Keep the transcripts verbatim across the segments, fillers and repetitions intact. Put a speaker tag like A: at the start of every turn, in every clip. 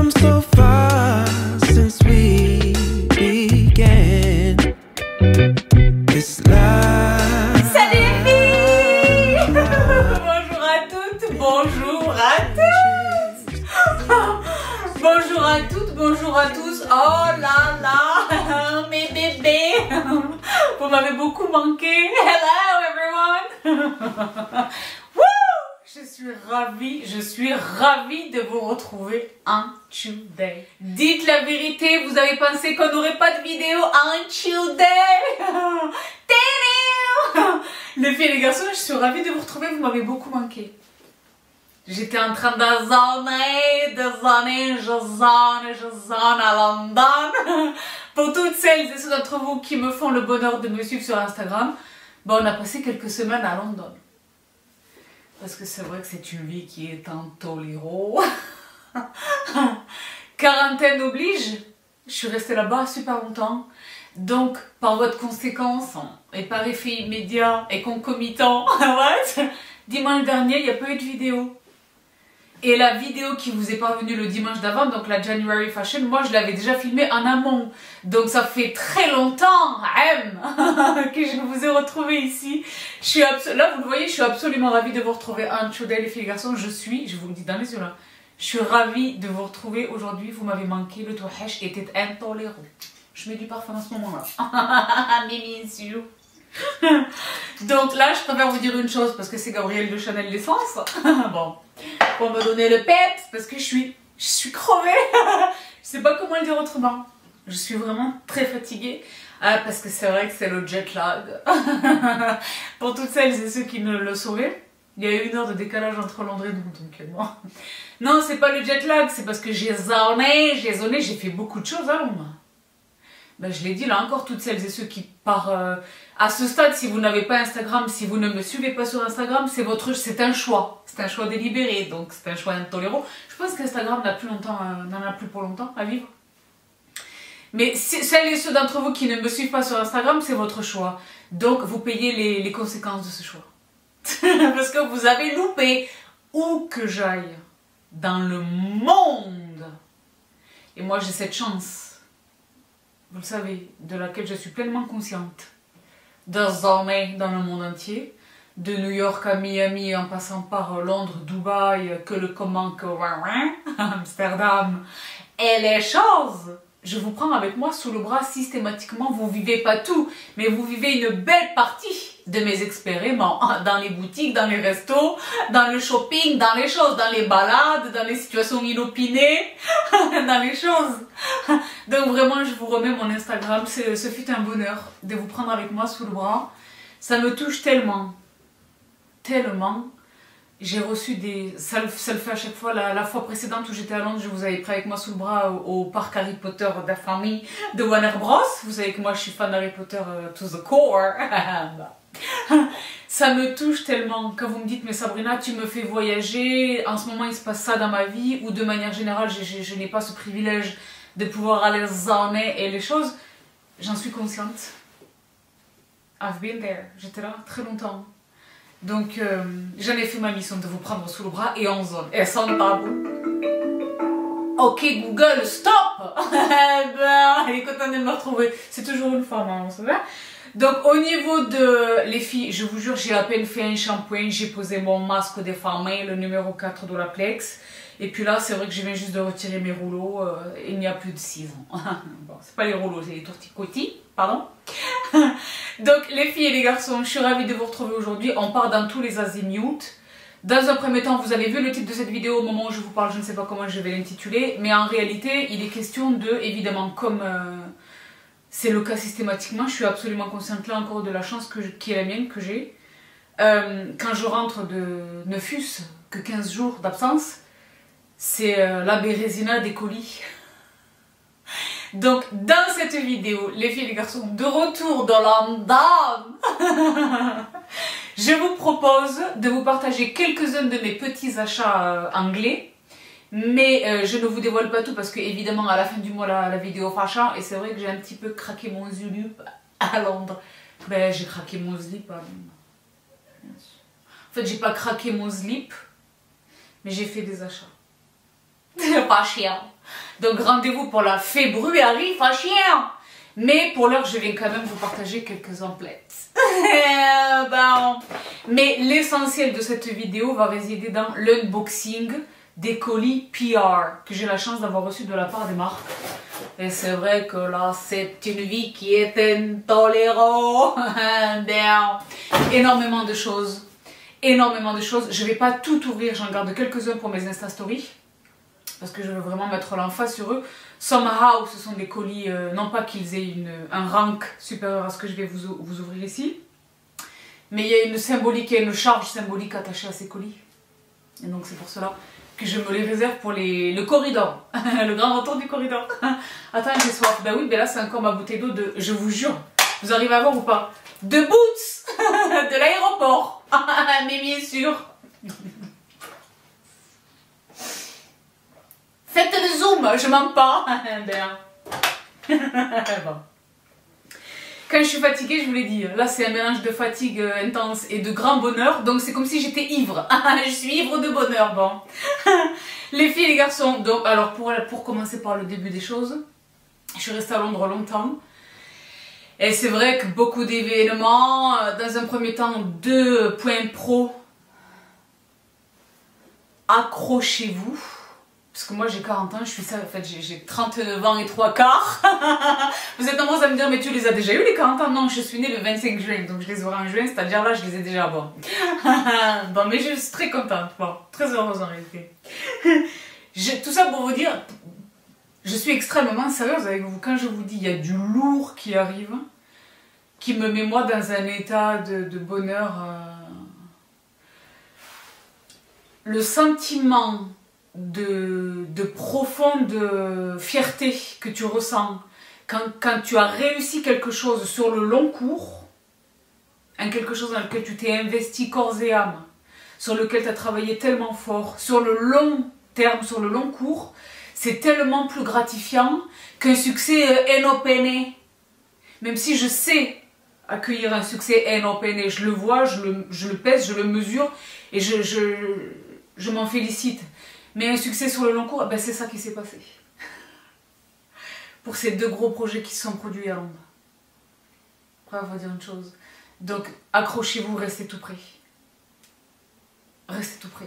A: come so far since we began this life.
B: Salut les filles. Bonjour à toutes, bonjour à tous. Bonjour à toutes, bonjour à tous. Oh là là, mes bébés. Vous m'avez beaucoup manqué. Hello everyone. Je suis ravie, je suis ravie de vous retrouver en chill day. Dites la vérité, vous avez pensé qu'on n'aurait pas de vidéo en chill day? Les filles et les garçons, je suis ravie de vous retrouver, vous m'avez beaucoup manqué. J'étais en train de zoner, de zoner, je zone, je zone à London. Pour toutes celles et ceux d'entre vous qui me font le bonheur de me suivre sur Instagram, bon, on a passé quelques semaines à London. Parce que c'est vrai que c'est une vie qui est un toléro. Quarantaine oblige. Je suis restée là-bas super longtemps. Donc, par voie de conséquence, et par effet immédiat et concomitant, dimanche dernier, il n'y a pas eu de vidéo. Et la vidéo qui vous est parvenue le dimanche d'avant, donc la January Fashion, moi je l'avais déjà filmée en amont. Donc ça fait très longtemps que je vous ai retrouvé ici. Je suis là, vous le voyez, je suis absolument ravie de vous retrouver en chill day, les filles et les garçons. Je suis, je vous le dis dans les yeux là, je suis ravie de vous retrouver aujourd'hui. Vous m'avez manqué, le touhesh était intolérant. Je mets du parfum à ce moment-là. Mimi sur. Donc là, je préfère vous dire une chose parce que c'est Gabrielle de Chanel l'essence. Bon, pour me donner le peps parce que je suis, je suis crevée. Je sais pas comment le dire autrement. Je suis vraiment très fatiguée euh, parce que c'est vrai que c'est le jet lag. Pour toutes celles et ceux qui ne le sauraient, il y a eu une heure de décalage entre Londres et nous, donc moi. Non, c'est pas le jet lag, c'est parce que j'ai zoné, j'ai zoné, j'ai fait beaucoup de choses à Londres. Ben, je l'ai dit là encore, toutes celles et ceux qui par euh, à ce stade, si vous n'avez pas Instagram, si vous ne me suivez pas sur Instagram, c'est votre, c'est un choix, c'est un choix délibéré, donc c'est un choix intolérant. Je pense qu'Instagram n'a plus longtemps, euh, n'en a plus pour longtemps à vivre. Mais si, celles et ceux d'entre vous qui ne me suivent pas sur Instagram, c'est votre choix. Donc vous payez les, les conséquences de ce choix. Parce que vous avez loupé où que j'aille dans le monde. Et moi j'ai cette chance. Vous le savez, de laquelle je suis pleinement consciente, désormais dans le monde entier, de New York à Miami en passant par Londres, Dubaï, que le comment, que Amsterdam, et les choses. Je vous prends avec moi sous le bras systématiquement, vous vivez pas tout, mais vous vivez une belle partie de mes expériments, dans les boutiques, dans les restos, dans le shopping, dans les choses, dans les balades, dans les situations inopinées, dans les choses. Donc vraiment, je vous remets mon Instagram, ce fut un bonheur de vous prendre avec moi sous le bras. Ça me touche tellement, tellement. J'ai reçu des... Ça le, ça le fait à chaque fois. La, la fois précédente où j'étais à Londres, je vous avais pris avec moi sous le bras au, au parc Harry Potter de la famille de Warner Bros. Vous savez que moi je suis fan d'Harry Potter uh, to the core. Ça me touche tellement. Quand vous me dites, mais Sabrina, tu me fais voyager, en ce moment il se passe ça dans ma vie, ou de manière générale, je, je, je n'ai pas ce privilège de pouvoir aller zoner et les choses, j'en suis consciente. I've been there. J'étais là très longtemps. Donc, euh, j'en ai fait ma mission de vous prendre sous le bras et en zone. Et sans tabou. Ok Google, stop. Ben, elle est contente de me retrouver. C'est toujours une femme, hein, on se souvient. Donc, au niveau de les filles, je vous jure, j'ai à peine fait un shampoing. J'ai posé mon masque des femmes, le numéro quatre de la Plex. Et puis là, c'est vrai que je viens juste de retirer mes rouleaux. Euh, il n'y a plus de six ans. Bon, c'est pas les rouleaux, c'est les tourticotis, pardon. Donc les filles et les garçons, je suis ravie de vous retrouver aujourd'hui. On part dans tous les azimuts. Dans un premier temps, vous avez vu le titre de cette vidéo au moment où je vous parle, je ne sais pas comment je vais l'intituler. Mais en réalité, il est question de, évidemment, comme euh, c'est le cas systématiquement, je suis absolument consciente là encore de la chance que je, qui est la mienne, que j'ai. Euh, quand je rentre de ne fût-ce que quinze jours d'absence, c'est euh, la bérésina des colis. Donc, dans cette vidéo, les filles et les garçons, de retour dans London, je vous propose de vous partager quelques-uns de mes petits achats euh, anglais. Mais euh, je ne vous dévoile pas tout parce que, évidemment, à la fin du mois, la, la vidéo fâchant, et c'est vrai que j'ai un petit peu craqué mon slip à Londres. Ben, j'ai craqué mon slip à Londres. En fait, j'ai pas craqué mon slip, mais j'ai fait des achats. facial. Donc rendez-vous pour la february facial. Mais pour l'heure, je vais quand même vous partager quelques emplettes. Bon. Mais l'essentiel de cette vidéo va résider dans l'unboxing des colis P R que j'ai la chance d'avoir reçu de la part des marques. Et c'est vrai que là, c'est une vie qui est intolérante. Énormément de choses. Énormément de choses. Je ne vais pas tout ouvrir, j'en garde quelques-uns pour mes Insta Stories. Parce que je veux vraiment mettre l'emphase sur eux. Somehow, ce sont des colis, euh, non pas qu'ils aient une, un rank supérieur à ce que je vais vous, vous ouvrir ici. Mais il y a une symbolique, il y a une charge symbolique attachée à ces colis. Et donc c'est pour cela que je me les réserve pour les, le corridor. Le grand retour du corridor. Attends, j'ai soif. Ben oui, ben là c'est encore ma bouteille d'eau de, je vous jure, vous arrivez à voir ou pas, de Boots de l'aéroport. Mais bien sûr. Faites le zoom, je mens pas. Bon. Quand je suis fatiguée, je vous l'ai dit, là c'est un mélange de fatigue intense et de grand bonheur, donc c'est comme si j'étais ivre. Je suis ivre de bonheur, bon. Les filles et les garçons, donc alors pour, pour commencer par le début des choses, je suis restée à Londres longtemps. Et c'est vrai que beaucoup d'événements, dans un premier temps, deux points pro. Accrochez-vous. Parce que moi j'ai quarante ans, je suis ça, en fait j'ai trente-neuf ans et trois quarts. Vous êtes nombreux à me dire, mais tu les as déjà eu les quarante ans? Non, je suis née le vingt-cinq juin, donc je les aurai en juin, c'est-à-dire là je les ai déjà, bon. Bon, mais je suis très contente, bon, très heureuse en réalité. Je, tout ça pour vous dire, je suis extrêmement sérieuse avec vous. Quand je vous dis, il y a du lourd qui arrive, qui me met moi dans un état de, de bonheur. Euh... Le sentiment De, de profonde fierté que tu ressens quand, quand tu as réussi quelque chose sur le long cours, un quelque chose dans lequel tu t'es investi corps et âme, sur lequel tu as travaillé tellement fort, sur le long terme, sur le long cours, c'est tellement plus gratifiant qu'un succès eno pene. Même si je sais accueillir un succès eno pene, je le vois, je le, je le pèse, je le mesure et je, je, je m'en félicite. Mais un succès sur le long cours, ben c'est ça qui s'est passé. Pour ces deux gros projets qui se sont produits à Londres. Après, on va dire une chose. Donc, accrochez-vous, restez tout près. Restez tout près.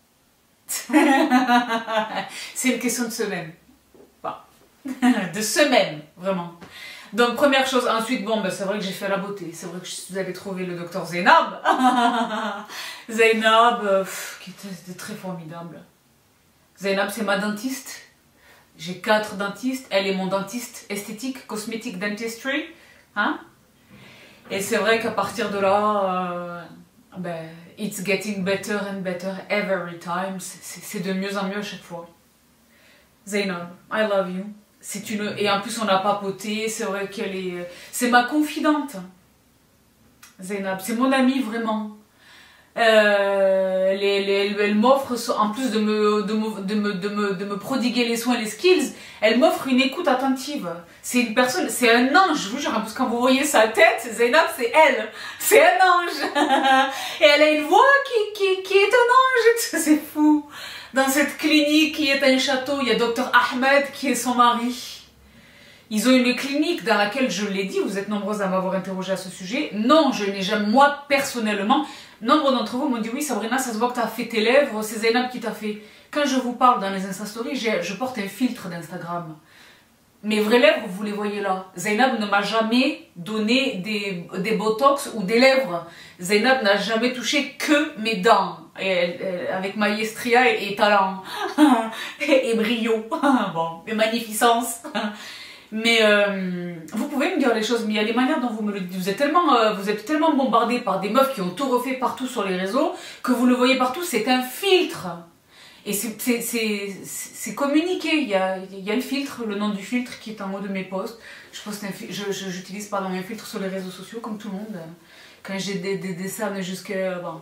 B: C'est une question de semaine. Enfin, de semaine, vraiment. Donc, première chose. Ensuite, bon, ben, c'est vrai que j'ai fait la beauté. C'est vrai que vous allez trouver le docteur Zainab. Zainab, euh, pff, qui était très formidable. Zainab, c'est ma dentiste. J'ai quatre dentistes. Elle est mon dentiste esthétique, cosmétique dentistry. Hein? Et c'est vrai qu'à partir de là, euh, ben, it's getting better and better every time. C'est de mieux en mieux à chaque fois. Zainab, I love you. C'est une... Et en plus, on a papoté. C'est vrai qu'elle est... C'est ma confidente. Zainab, c'est mon amie vraiment. Euh, les, les, elle m'offre, en plus de me, de, me, de, me, de, me, de me prodiguer les soins, les skills, elle m'offre une écoute attentive. C'est une personne, c'est un ange, je vous jure, parce que quand vous voyez sa tête, Zainab, c'est elle, c'est un ange. Et elle a une voix qui, qui, qui est un ange, c'est fou. Dans cette clinique qui est un château, il y a docteur Ahmed qui est son mari. Ils ont une clinique dans laquelle, je l'ai dit, vous êtes nombreuses à m'avoir interrogé à ce sujet. Non, je n'ai jamais, moi, personnellement, nombre d'entre vous m'ont dit, oui, Sabrina, ça se voit que tu as fait tes lèvres, c'est Zainab qui t'a fait. Quand je vous parle dans les Insta Stories, je porte un filtre d'Instagram. Mes vraies lèvres, vous les voyez là. Zainab ne m'a jamais donné des, des botox ou des lèvres. Zainab n'a jamais touché que mes dents. Et elle, elle, avec maestria et, et talent. et, et brio. Bon, et magnificence. Mais euh, vous pouvez me dire les choses, mais il y a les manières dont vous me le dites. Vous êtes tellement, euh, vous êtes tellement bombardé par des meufs qui ont tout refait partout sur les réseaux que vous le voyez partout, c'est un filtre. Et c'est communiqué. Il y a, il y a le filtre, le nom du filtre qui est en haut de mes posts. Je poste un je, je, j'utilise pardon un filtre sur les réseaux sociaux comme tout le monde. Quand j'ai des, des, des cernes jusqu'à bon.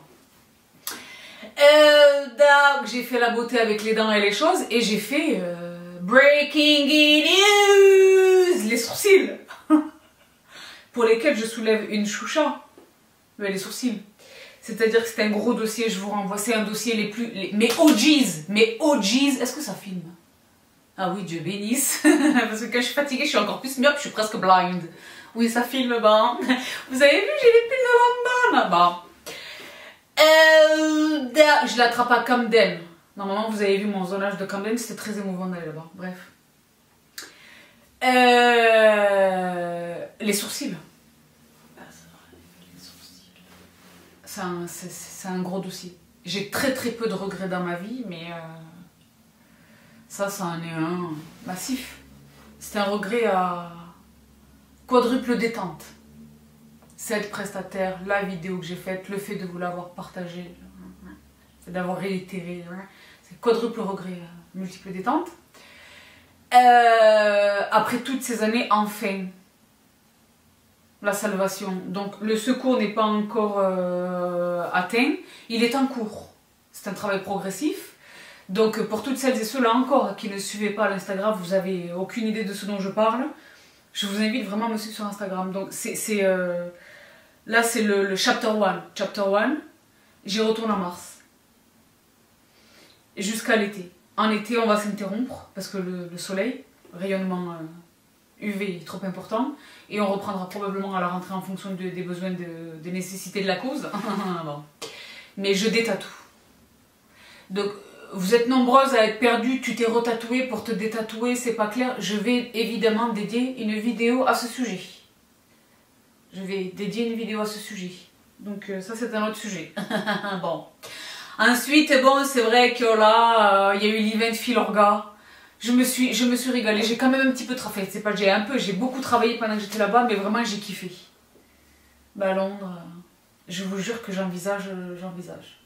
B: Euh, donc j'ai fait la beauté avec les dents et les choses et j'ai fait euh, breaking news, les sourcils pour lesquels je soulève une choucha. Mais les sourcils. C'est-à-dire que c'est un gros dossier, je vous renvoie. C'est un dossier les plus... Les, mes O Gs, mes O Gs, est-ce que ça filme? Ah oui, Dieu bénisse. Parce que quand je suis fatiguée, je suis encore plus myope, je suis presque blind. Oui, ça filme, ben. Vous avez vu, j'ai les pulls de London, là-bas. Euh, je l'attrape à Camden. Normalement, vous avez vu mon zonage de Camden, c'était très émouvant d'aller là-bas. Bref. Euh, les sourcils. C'est un, c'est un gros dossier. J'ai très très peu de regrets dans ma vie, mais euh, ça, ça en est un massif. C'est un regret à quadruple détente. Cette prestataire, la vidéo que j'ai faite, le fait de vous l'avoir partagée, c'est d'avoir réitéré, c'est quadruple regret, multiple détente. Euh, après toutes ces années, enfin, la salvation. Donc le secours n'est pas encore euh, atteint, il est en cours. C'est un travail progressif. Donc pour toutes celles et ceux-là encore qui ne suivaient pas l'Instagram, vous n'avez aucune idée de ce dont je parle, je vous invite vraiment à me suivre sur Instagram. Donc c'est... Euh, là c'est le, le chapter one. Chapter one, j'y retourne en mars. Jusqu'à l'été. En été, on va s'interrompre parce que le, le soleil, rayonnement euh, U V est trop important. Et on reprendra probablement à la rentrée en fonction de, des besoins, de, des nécessités de la cause. Bon. Mais je détatoue. Donc, vous êtes nombreuses à être perdues, tu t'es retatouée pour te détatouer, c'est pas clair. Je vais évidemment dédier une vidéo à ce sujet. Je vais dédier une vidéo à ce sujet. Donc euh, ça, c'est un autre sujet. Bon. Ensuite, bon, c'est vrai que là, il euh, y a eu l'event Philorga. Je me suis, je me suis régalée. J'ai quand même un petit peu travaillé. C'est pas j'ai un peu, j'ai beaucoup travaillé pendant que j'étais là-bas, mais vraiment j'ai kiffé. Bah Londres, euh, je vous jure que j'envisage, j'envisage.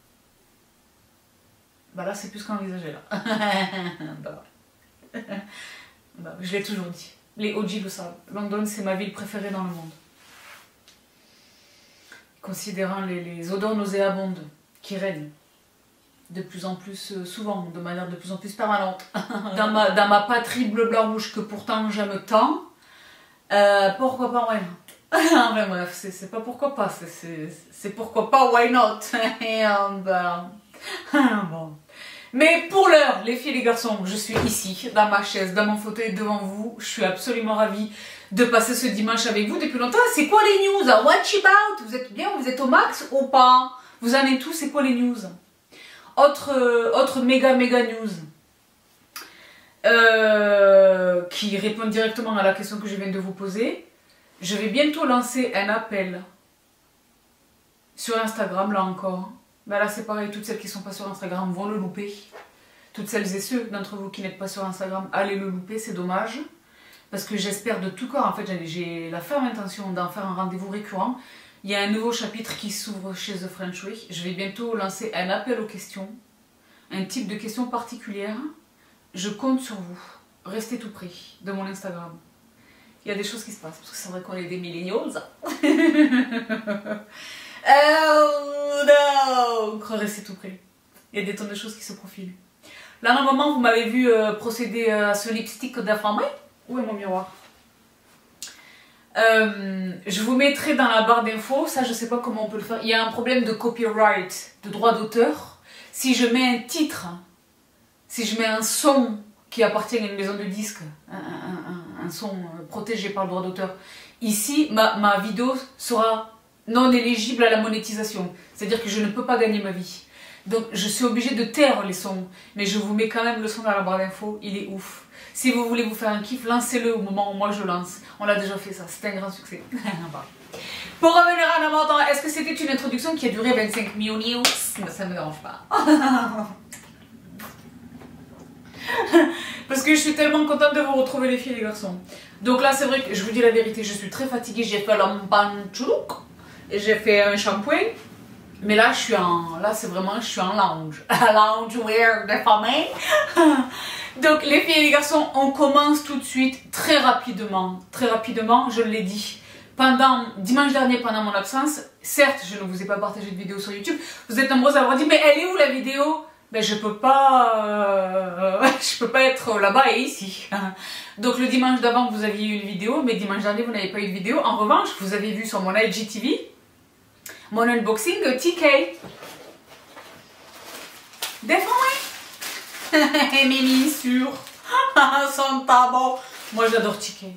B: Bah là, c'est plus qu'envisager là. bah. bah, je l'ai toujours dit. Les O G le savent. London, c'est ma ville préférée dans le monde. Considérant les, les odeurs nauséabondes qui règnent de plus en plus souvent, de manière de plus en plus permanente, dans, ma, dans ma patrie bleu-blanc-rouge que pourtant j'aime tant, euh, pourquoi pas why not? Enfin bref, c'est pas pourquoi pas, c'est pourquoi pas why not? Et, euh, ben, bon. Mais pour l'heure, les filles et les garçons, je suis ici, dans ma chaise, dans mon fauteuil, devant vous. Je suis absolument ravie de passer ce dimanche avec vous depuis longtemps. C'est quoi les news? What about? Vous êtes bien? Vous êtes au max ou pas? Vous en êtes tous? C'est quoi les news? Autre, euh, autre méga méga news euh, qui répond directement à la question que je viens de vous poser. Je vais bientôt lancer un appel sur Instagram, là encore. Ben là c'est pareil, toutes celles qui ne sont pas sur Instagram vont le louper. Toutes celles et ceux d'entre vous qui n'êtes pas sur Instagram, allez le louper, c'est dommage. Parce que j'espère de tout cœur, en fait j'ai la ferme intention d'en faire un rendez-vous récurrent. Il y a un nouveau chapitre qui s'ouvre chez The French Way. Je vais bientôt lancer un appel aux questions. Un type de questions particulières. Je compte sur vous. Restez tout près de mon Instagram. Il y a des choses qui se passent, parce que c'est vrai qu'on est des millennials. Oh non! Restez tout près. Il y a des tonnes de choses qui se profilent. Là, normalement, vous m'avez vu euh, procéder à ce lipstick d'infirmier. Où est mon miroir? euh, Je vous mettrai dans la barre d'infos. Ça, je sais pas comment on peut le faire. Il y a un problème de copyright, de droit d'auteur. Si je mets un titre, si je mets un son qui appartient à une maison de disques, un, un, un, un son protégé par le droit d'auteur, ici, ma, ma vidéo sera non éligible à la monétisation. C'est-à-dire que je ne peux pas gagner ma vie. Donc je suis obligée de taire les sons. Mais je vous mets quand même le son dans la barre d'infos. Il est ouf. Si vous voulez vous faire un kiff, lancez-le au moment où moi je lance. On l'a déjà fait ça. C'était un grand succès. Pour revenir à la montant, est-ce que c'était une introduction qui a duré vingt-cinq minutes? Ça ne me dérange pas. Parce que je suis tellement contente de vous retrouver les filles et les garçons. Donc là c'est vrai que je vous dis la vérité, je suis très fatiguée. J'ai fait l'ampanchoulouk. Et j'ai fait un shampoing, mais là je suis en, là c'est vraiment, je suis en lounge, lounge wear de famille. Donc les filles et les garçons, on commence tout de suite, très rapidement, très rapidement, je l'ai dit. Pendant, dimanche dernier, pendant mon absence, certes je ne vous ai pas partagé de vidéo sur YouTube, vous êtes nombreux à avoir dit, mais elle est où la vidéo? Ben je peux pas, euh, je peux pas être là-bas et ici. Donc le dimanche d'avant vous aviez eu une vidéo, mais dimanche dernier vous n'avez pas eu de vidéo. En revanche, vous avez vu sur mon I G T V mon unboxing de T K. Défends-moi. Mes miniatures. Son tabon. Moi j'adore T K.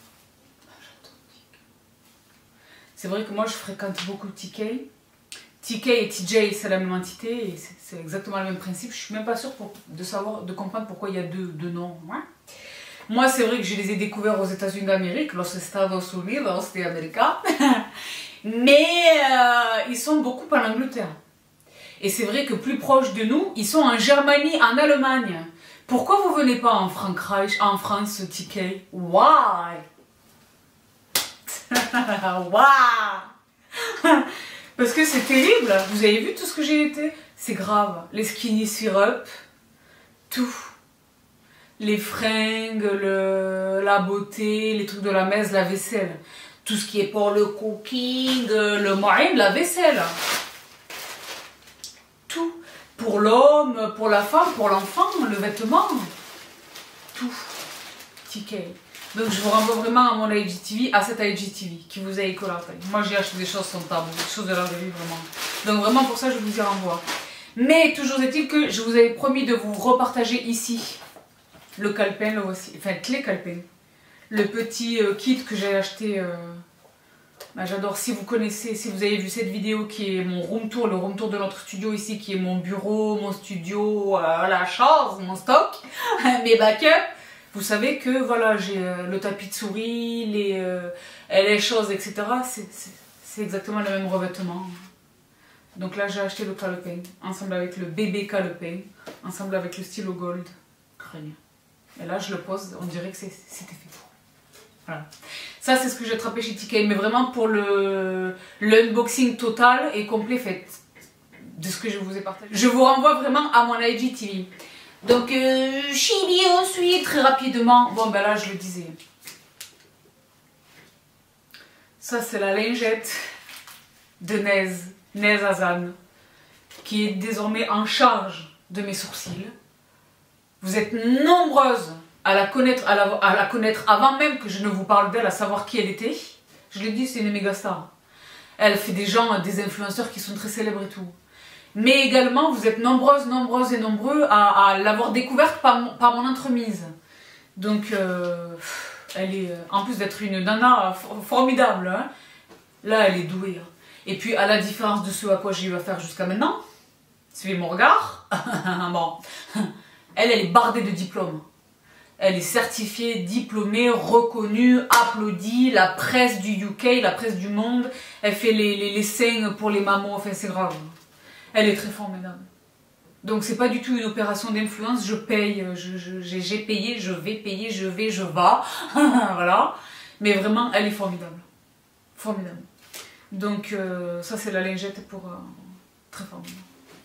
B: C'est vrai que moi je fréquente beaucoup T K. T K et T J c'est la même entité et c'est exactement le même principe. Je suis même pas sûre pour, de savoir, de comprendre pourquoi il y a deux, deux noms. Ouais. Moi c'est vrai que je les ai découverts aux États-Unis d'Amérique, Los Estados Unidos de América. Mais euh, ils sont beaucoup en Angleterre. Et c'est vrai que plus proche de nous, ils sont en Germanie, en Allemagne. Pourquoi vous venez pas en Frankreich, en France, T K? Why? Why? Parce que c'est terrible. Vous avez vu tout ce que j'ai été? C'est grave. Les skinny syrup, tout. Les fringues, le, la beauté, les trucs de la messe, la vaisselle. Tout ce qui est pour le cooking, le moyen, la vaisselle. Tout. Pour l'homme, pour la femme, pour l'enfant, le vêtement. Tout. T K. Donc je vous renvoie vraiment à mon I G T V, à cette I G T V qui vous a écolé. Moi j'ai acheté des choses sans tabou, des choses de la vraie vie vraiment. Donc vraiment pour ça je vous y renvoie. Mais toujours est-il que je vous avais promis de vous repartager ici le calepin, le voici, enfin les calepins. Le petit euh, kit que j'ai acheté, euh, bah, j'adore. Si vous connaissez, si vous avez vu cette vidéo qui est mon room tour, le room tour de notre studio ici, qui est mon bureau, mon studio, euh, la chose, mon stock, mes backups. Vous savez que voilà, j'ai euh, le tapis de souris, les, euh, les choses, et cetera. C'est exactement le même revêtement. Donc là, j'ai acheté le calepin, ensemble avec le bébé calepin, ensemble avec le stylo gold. Craigne. Et là, je le pose, on dirait que c'était fait pour. Voilà. Ça, c'est ce que j'ai attrapé chez T K, mais vraiment pour le l'unboxing total et complet fait de ce que je vous ai partagé. Je vous renvoie vraiment à mon I G T V. Donc, euh, chibi ensuite, très rapidement. Bon, ben là, je le disais. Ça, c'est la lingette de Nez, Nez Hazan, qui est désormais en charge de mes sourcils. Vous êtes nombreuses à la connaître, à la, à la connaître avant même que je ne vous parle d'elle, à savoir qui elle était. Je l'ai dit, c'est une méga star. Elle fait des gens, des influenceurs qui sont très célèbres et tout. Mais également, vous êtes nombreuses, nombreuses et nombreux à, à l'avoir découverte par, par mon entremise. Donc, euh, elle est, en plus d'être une nana formidable, hein, là, elle est douée. Hein. Et puis, à la différence de ce à quoi j'ai eu affaire jusqu'à maintenant, suivez mon regard, bon, elle, elle est bardée de diplômes. Elle est certifiée, diplômée, reconnue, applaudie, la presse du U K, la presse du monde. Elle fait les, les, les seins pour les mamans, enfin, c'est grave. Elle est très formidable. Donc c'est pas du tout une opération d'influence, je paye, j'ai je, payé, je vais payer, je vais, je vais. Voilà. Mais vraiment, elle est formidable. Formidable. Donc euh, ça c'est la lingette pour... Euh, très formidable.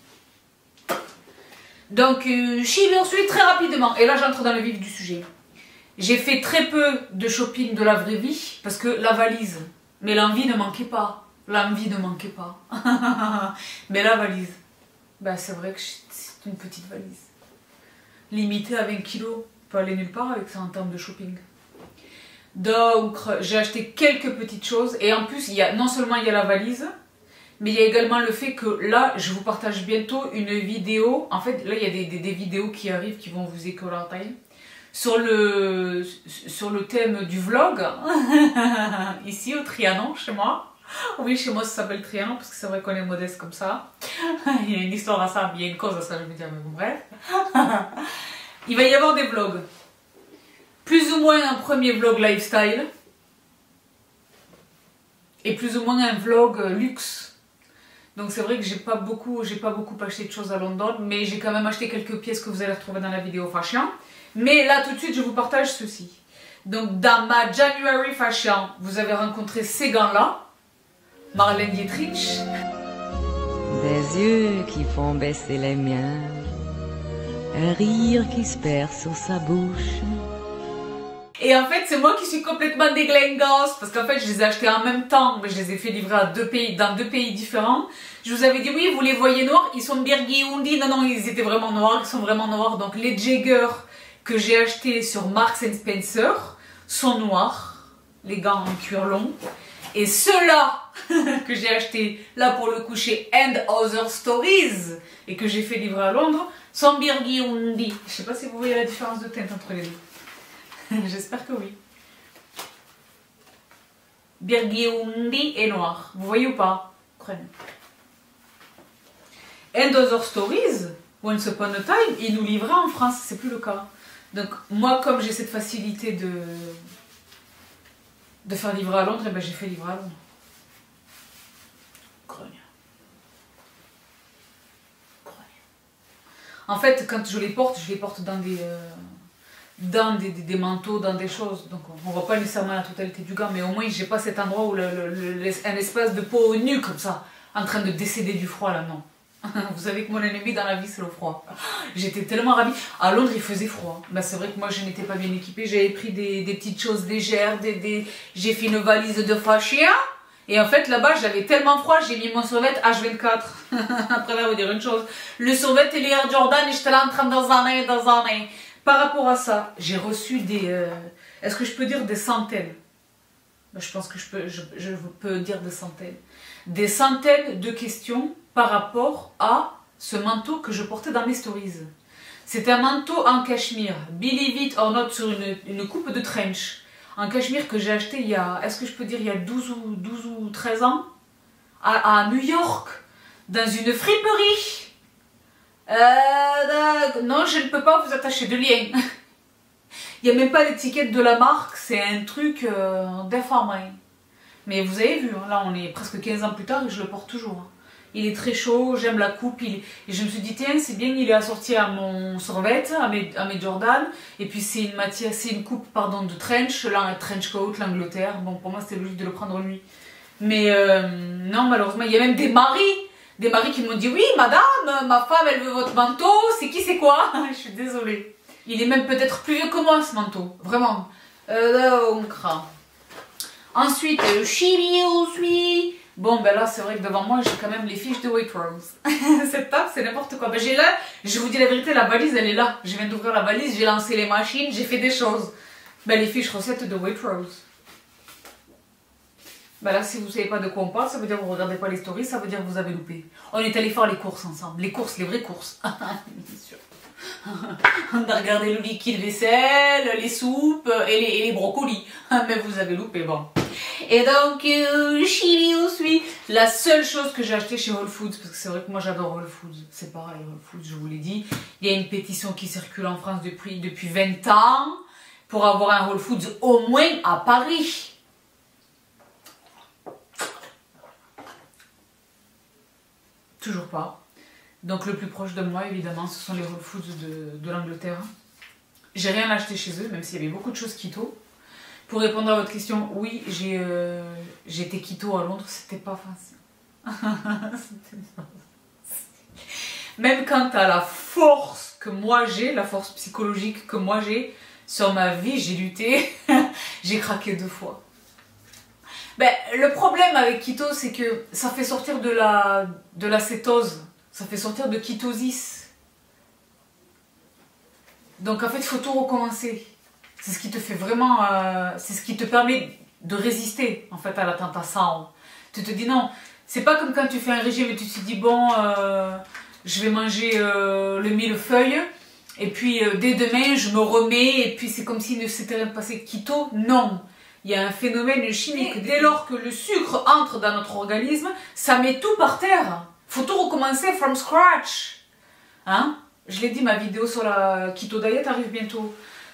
B: Donc euh, chibi ensuite très rapidement. Et là j'entre dans le vif du sujet. J'ai fait très peu de shopping de la vraie vie parce que la valise, mais l'envie ne manquait pas. L'envie ne manquait pas. Mais la valise, bah c'est vrai que c'est une petite valise. Limitée à vingt kilos. On peut aller nulle part avec ça en termes de shopping. Donc j'ai acheté quelques petites choses. Et en plus, il y a, non seulement il y a la valise, mais il y a également le fait que là, je vous partage bientôt une vidéo. En fait, là, il y a des, des, des vidéos qui arrivent qui vont vous écoler en taille. Sur le, sur le thème du vlog. Ici au Trianon, chez moi. Oui, chez moi ça s'appelle Trianon parce que c'est vrai qu'on est modeste comme ça. Il y a une histoire à ça, il y a une cause à ça, je veux dire, mais bon, bref. Il va y avoir des vlogs. Plus ou moins un premier vlog lifestyle. Et plus ou moins un vlog luxe. Donc c'est vrai que j'ai pas beaucoup, j'ai pas beaucoup acheté de choses à London, mais j'ai quand même acheté quelques pièces que vous allez retrouver dans la vidéo fashion. Mais là tout de suite je vous partage ceci. Donc dans ma January fashion, vous avez rencontré ces gants-là. Marlène Dietrich.
C: Des yeux qui font baisser les miens, un rire qui se perd sur sa bouche.
B: Et en fait, c'est moi qui suis complètement déglingos, parce qu'en fait, je les ai achetés en même temps, mais je les ai fait livrer à deux pays, dans deux pays différents. Je vous avais dit, oui, vous les voyez noirs, ils sont birgi-undi. Non, non, ils étaient vraiment noirs, ils sont vraiment noirs. Donc les Jagger que j'ai achetés sur Marks and Spencer sont noirs, les gants en cuir long. Et ceux-là que j'ai acheté là pour le coup chez And Other Stories et que j'ai fait livrer à Londres sont Birgiundi. Je sais pas si vous voyez la différence de teinte entre les deux. J'espère que oui. Birgiundi et noir. Vous voyez ou pas? Crème. And Other Stories, Once Upon a Time, il nous livrait en France, c'est plus le cas. Donc moi, comme j'ai cette facilité de, de faire livrer à Londres, eh ben, j'ai fait livrer à Londres. Grogne. Grogne. En fait, quand je les porte, je les porte dans des, euh, dans des, des, des manteaux, dans des choses. Donc on voit pas nécessairement la totalité du gars, mais au moins j'ai pas cet endroit où le, le, le, un espace de peau nue comme ça, en train de décéder du froid là, non. Vous savez que mon ennemi dans la vie c'est le froid. J'étais tellement ravie. À Londres il faisait froid. Ben, c'est vrai que moi je n'étais pas bien équipée. J'avais pris des, des petites choses légères. Des, des... J'ai fait une valise de fascia. Et en fait là-bas j'avais tellement froid. J'ai mis mon survêt H vingt-quatre. Après je vais vous dire une chose. Le survêt il est Air Jordan et j'étais là en train de dans un an, dans un an. Par rapport à ça, j'ai reçu des... Euh... Est-ce que je peux dire des centaines? Ben, je pense que je peux, je, je peux dire des centaines. Des centaines de questions par rapport à ce manteau que je portais dans mes stories. C'était un manteau en cachemire, believe it or not, sur une, une coupe de trench, en cachemire que j'ai acheté il y a, est-ce que je peux dire, il y a douze ou, douze ou treize ans, à, à New York, dans une friperie. Euh, non, je ne peux pas vous attacher de lien. Il n'y a même pas l'étiquette de la marque, c'est un truc euh, d'infirmerie. Mais vous avez vu, hein, là on est presque quinze ans plus tard et je le porte toujours. Il est très chaud, j'aime la coupe. Il... Et je me suis dit, tiens, c'est bien, il est assorti à mon survêt, à mes, à mes Jordan. Et puis c'est une matière, c'est une coupe pardon, de trench, là, un trench coat, l'Angleterre. Bon, pour moi, c'était logique de le prendre lui. Mais euh, non, malheureusement, il y a même des maris, des maris qui m'ont dit, oui, madame, ma femme, elle veut votre manteau, c'est qui, c'est quoi? Je suis désolée. Il est même peut-être plus vieux que moi, ce manteau, vraiment. Euh, là, on craint. Ensuite, euh, Chibi bon, ben là, c'est vrai que devant moi, j'ai quand même les fiches de Waitrose. Cette table, c'est n'importe quoi. Ben, j'ai là, je vous dis la vérité, la valise, elle est là. Je viens d'ouvrir la valise, j'ai lancé les machines, j'ai fait des choses. Ben, les fiches recettes de Waitrose. Ben là, si vous ne savez pas de quoi on parle, ça veut dire que vous ne regardez pas les stories, ça veut dire que vous avez loupé. On est allé faire les courses ensemble. Les courses, les vraies courses. Bien sûr. On a regardé le liquide vaisselle, les soupes et les, et les brocolis. Mais vous avez loupé, bon. Et donc, euh, Chili aussi. La seule chose que j'ai acheté chez Whole Foods, parce que c'est vrai que moi j'adore Whole Foods, c'est pareil, Whole Foods, je vous l'ai dit. Il y a une pétition qui circule en France depuis, depuis vingt ans pour avoir un Whole Foods au moins à Paris. Toujours pas. Donc le plus proche de moi, évidemment, ce sont les Whole Foods de, de l'Angleterre. J'ai rien acheté chez eux, même s'il y avait beaucoup de choses keto. Pour répondre à votre question, oui, j'ai euh, été keto à Londres, c'était pas facile. pas facile. Même quand à la force que moi j'ai, la force psychologique que moi j'ai, sur ma vie, j'ai lutté, j'ai craqué deux fois. Ben, le problème avec keto, c'est que ça fait sortir de la, de la cétose, ça fait sortir de kétosis. Donc en fait, il faut tout recommencer. C'est ce qui te fait vraiment, euh, c'est ce qui te permet de résister en fait à la tentation. Tu te dis non, c'est pas comme quand tu fais un régime et tu te dis bon, euh, je vais manger euh, le millefeuille et puis euh, dès demain je me remets et puis c'est comme s'il ne s'était rien passé. Keto, non. Il y a un phénomène chimique. Et dès lors que le sucre entre dans notre organisme, ça met tout par terre. Faut tout recommencer from scratch. Hein? Je l'ai dit, ma vidéo sur la keto diet arrive bientôt.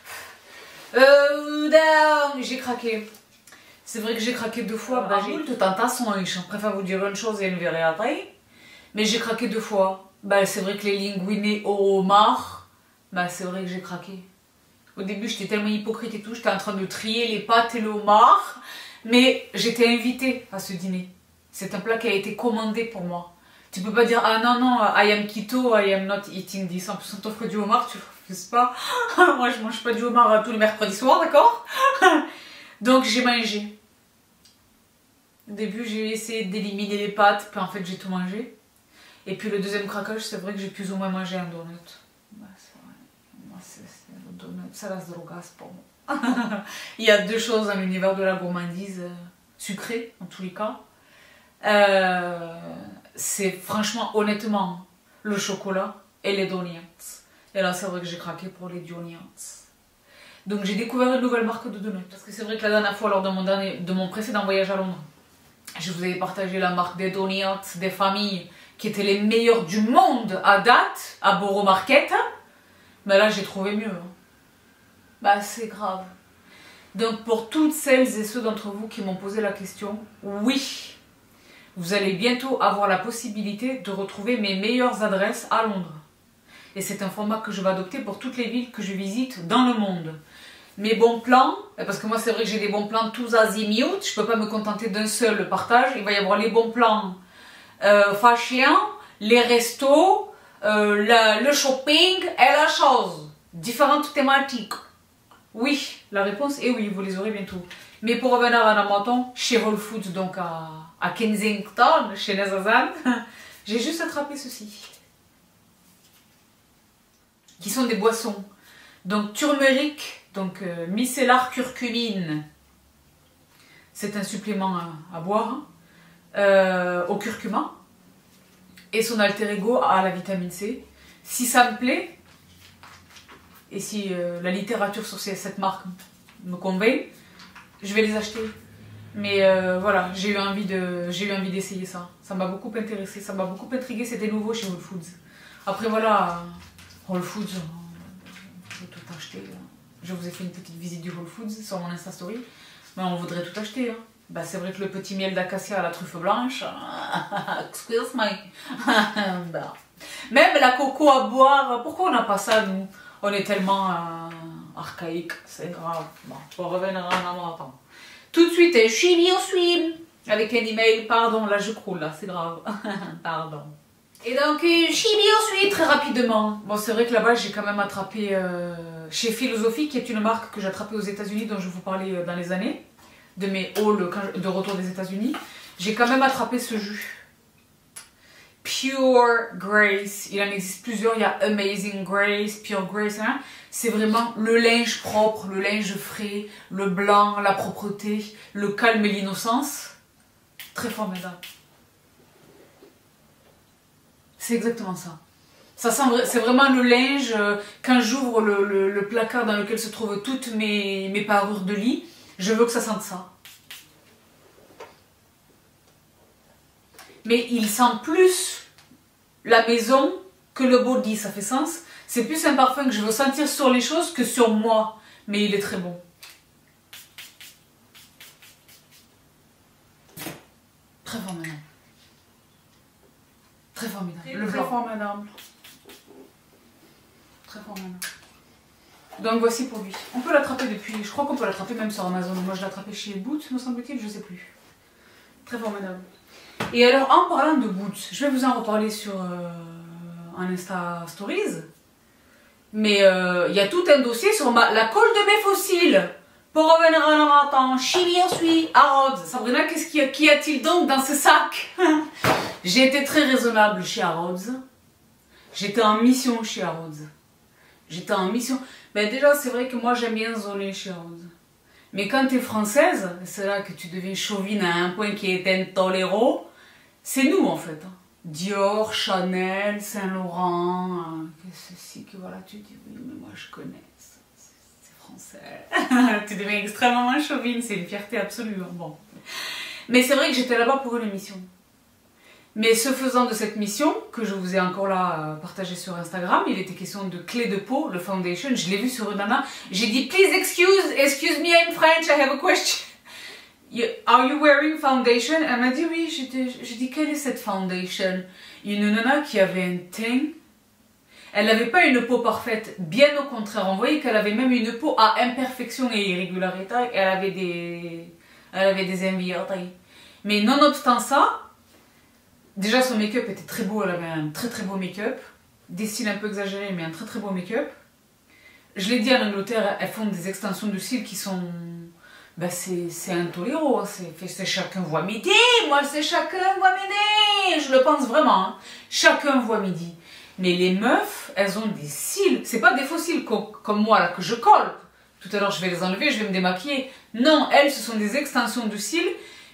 B: Euh, j'ai craqué. C'est vrai que j'ai craqué deux fois. Bah, j'ai eu de tentation. Je préfère vous dire une chose et une verrai après. Mais j'ai craqué deux fois. Bah, c'est vrai que les linguinés au homard, bah, c'est vrai que j'ai craqué. Au début, j'étais tellement hypocrite et tout. J'étais en train de trier les pâtes et le homard. Mais j'étais invitée à ce dîner. C'est un plat qui a été commandé pour moi. Tu peux pas dire, ah non, non, I am keto, I am not eating this. En plus, on t'offre du homard, tu refuses pas. Moi, je mange pas du homard tous les mercredis soirs, d'accord? Donc, j'ai mangé. Au début, j'ai essayé d'éliminer les pâtes, puis en fait, j'ai tout mangé. Et puis, le deuxième craquage, c'est vrai que j'ai plus ou moins mangé un donut. Bah, c'est vrai. Moi, c'est le donut, ça las drogas pour moi. Il y a deux choses dans l'univers de la gourmandise. sucré en tous les cas. Euh, c'est franchement, honnêtement, le chocolat et les donuts. Et là, c'est vrai que j'ai craqué pour les donuts. Donc j'ai découvert une nouvelle marque de donuts. Parce que c'est vrai que la dernière fois, lors de mon, dernier, de mon précédent voyage à Londres, je vous avais partagé la marque des donuts des familles qui étaient les meilleurs du monde à date, à Borough Market. Mais là, j'ai trouvé mieux. Bah, c'est grave. Donc pour toutes celles et ceux d'entre vous qui m'ont posé la question, oui, vous allez bientôt avoir la possibilité de retrouver mes meilleures adresses à Londres. Et c'est un format que je vais adopter pour toutes les villes que je visite dans le monde. Mes bons plans, parce que moi c'est vrai que j'ai des bons plans tous azimuts, je ne peux pas me contenter d'un seul partage, il va y avoir les bons plans euh, fashion, les restos, euh, la, le shopping et la chose. Différentes thématiques. Oui, la réponse est oui, vous les aurez bientôt. Mais pour revenir à la moto, chez Whole Foods, donc à, à Kensington, chez Nazazan, j'ai juste attrapé ceci. Qui sont des boissons. Donc turmeric, donc euh, micellar curcumine. C'est un supplément à, à boire. Euh, au curcuma. Et son alter ego à la vitamine C. Si ça me plaît, et si euh, la littérature sur ces, cette marque me convainc, je vais les acheter. Mais euh, voilà, j'ai eu envie de, j'ai eu envie d'essayer ça. Ça m'a beaucoup intéressé, ça m'a beaucoup intrigué. C'était nouveau chez Whole Foods. Après voilà, Whole Foods, je vais tout acheter. Je vous ai fait une petite visite du Whole Foods sur mon Insta Story. Mais on voudrait tout acheter. Hein. Bah, c'est vrai que le petit miel d'acacia à la truffe blanche, excuse me. Bah. Même la coco à boire, pourquoi on n'a pas ça nous? On est tellement euh, archaïque, c'est grave. Bon, on revenir en avant, attends. Tout de suite, je suis bien swim avec un email, pardon, là je croule, là, c'est grave. Pardon. Et donc, je suis bien swim très rapidement. Bon, c'est vrai que là-bas, j'ai quand même attrapé euh, chez Philosophie, qui est une marque que j'ai attrapée aux États-Unis, dont je vous parlais dans les années, de mes hauls de retour des États-Unis. J'ai quand même attrapé ce jus. Pure Grace, il en existe plusieurs, il y a Amazing Grace, Pure Grace, hein. C'est vraiment le linge propre, le linge frais, le blanc, la propreté, le calme et l'innocence. Très formidable. C'est exactement ça. Ça sent, c'est vraiment le linge, euh, quand j'ouvre le, le, le placard dans lequel se trouvent toutes mes, mes parures de lit, je veux que ça sente ça. Mais il sent plus la maison que le body, ça fait sens. C'est plus un parfum que je veux sentir sur les choses que sur moi. Mais il est très bon. Très formidable. Très formidable. Le blanc. Très formidable. Très formidable. Donc voici pour lui. On peut l'attraper depuis, je crois qu'on peut l'attraper même sur Amazon. Moi je l'ai attrapé chez Boots, me semble-t-il, je sais plus. Très formidable. Et alors en parlant de Boots, je vais vous en reparler sur euh, un Insta Stories. Mais il euh, y a tout un dossier sur ma, la colle de mes fossiles. Pour revenir en avant, Chili suis Harrods. Sabrina, qu'est-ce qu'il y a, qu'y a-t-il donc dans ce sac? J'ai été très raisonnable chez Harrods. J'étais en mission chez Harrods. J'étais en mission. Ben déjà, c'est vrai que moi j'aime bien zoner chez Harrods. Mais quand tu es française, c'est là que tu deviens chauvine à un point qui est intolérable. C'est nous en fait. Dior, Chanel, Saint-Laurent, que ceci, que voilà, tu dis oui, mais moi je connais, c'est français. Tu deviens extrêmement chauvine, c'est une fierté absolue. Hein. Bon. Mais c'est vrai que j'étais là-bas pour une mission. Mais ce faisant de cette mission, que je vous ai encore là partagé sur Instagram, il était question de clé de peau, le foundation, je l'ai vu sur une nana, j'ai dit please excuse, excuse me I'm French, I have a question. Are you wearing foundation? Elle m'a dit oui, j'ai dit quelle est cette foundation? Une nana qui avait un teint, elle n'avait pas une peau parfaite, bien au contraire, on voyait qu'elle avait même une peau à imperfection et irrégularité, elle avait des, elle avait des envieuses. Mais nonobstant ça, déjà son make-up était très beau, elle avait un très très beau make-up, des styles un peu exagérés mais un très très beau make-up. Je l'ai dit en Angleterre, elles font des extensions de cils qui sont... Ben c'est intolérant, c'est chacun voit midi, moi c'est chacun voit midi, je le pense vraiment, hein. Chacun voit midi. Mais les meufs, elles ont des cils, c'est pas des faux cils comme, comme moi là que je colle. Tout à l'heure je vais les enlever, je vais me démaquiller. Non, elles ce sont des extensions de cils,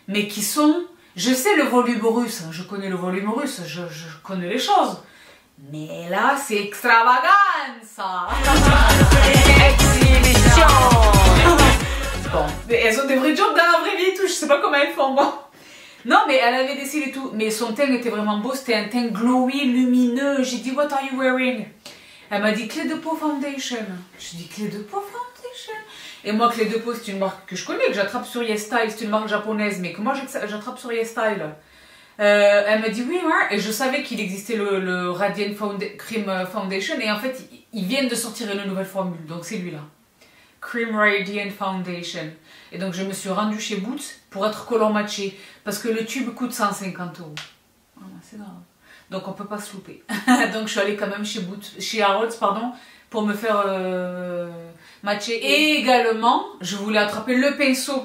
B: mais qui sont... Je sais le volume russe, je connais le volume russe, je, je connais les choses. Mais là, c'est extravaganza. Exhibition. Bon, elles ont des vrais jobs dans la vraie vie et tout, je sais pas comment elles font, bon. Non, mais elle avait des cils et tout, mais son teint était vraiment beau, c'était un teint glowy, lumineux. J'ai dit, what are you wearing? Elle m'a dit, Clé de Peau Foundation. Je dis, Clé de Peau Foundation? Et moi, Clé de Peau, c'est une marque que je connais, que j'attrape sur YesStyle, c'est une marque japonaise, mais que moi, j'attrape sur YesStyle. Euh, elle m'a dit, oui, ouais, et je savais qu'il existait le, le Radiant Founda Cream Foundation, et en fait, ils viennent de sortir une nouvelle formule, donc c'est lui-là. Cream Radiant Foundation. Et donc je me suis rendue chez Boots pour être color matché. Parce que le tube coûte cent cinquante euros. Ah, c'est grave. Donc on peut pas se louper. Donc je suis allée quand même chez Boots, chez Harrods, pardon, pour me faire euh, matcher. Et également, je voulais attraper le pinceau.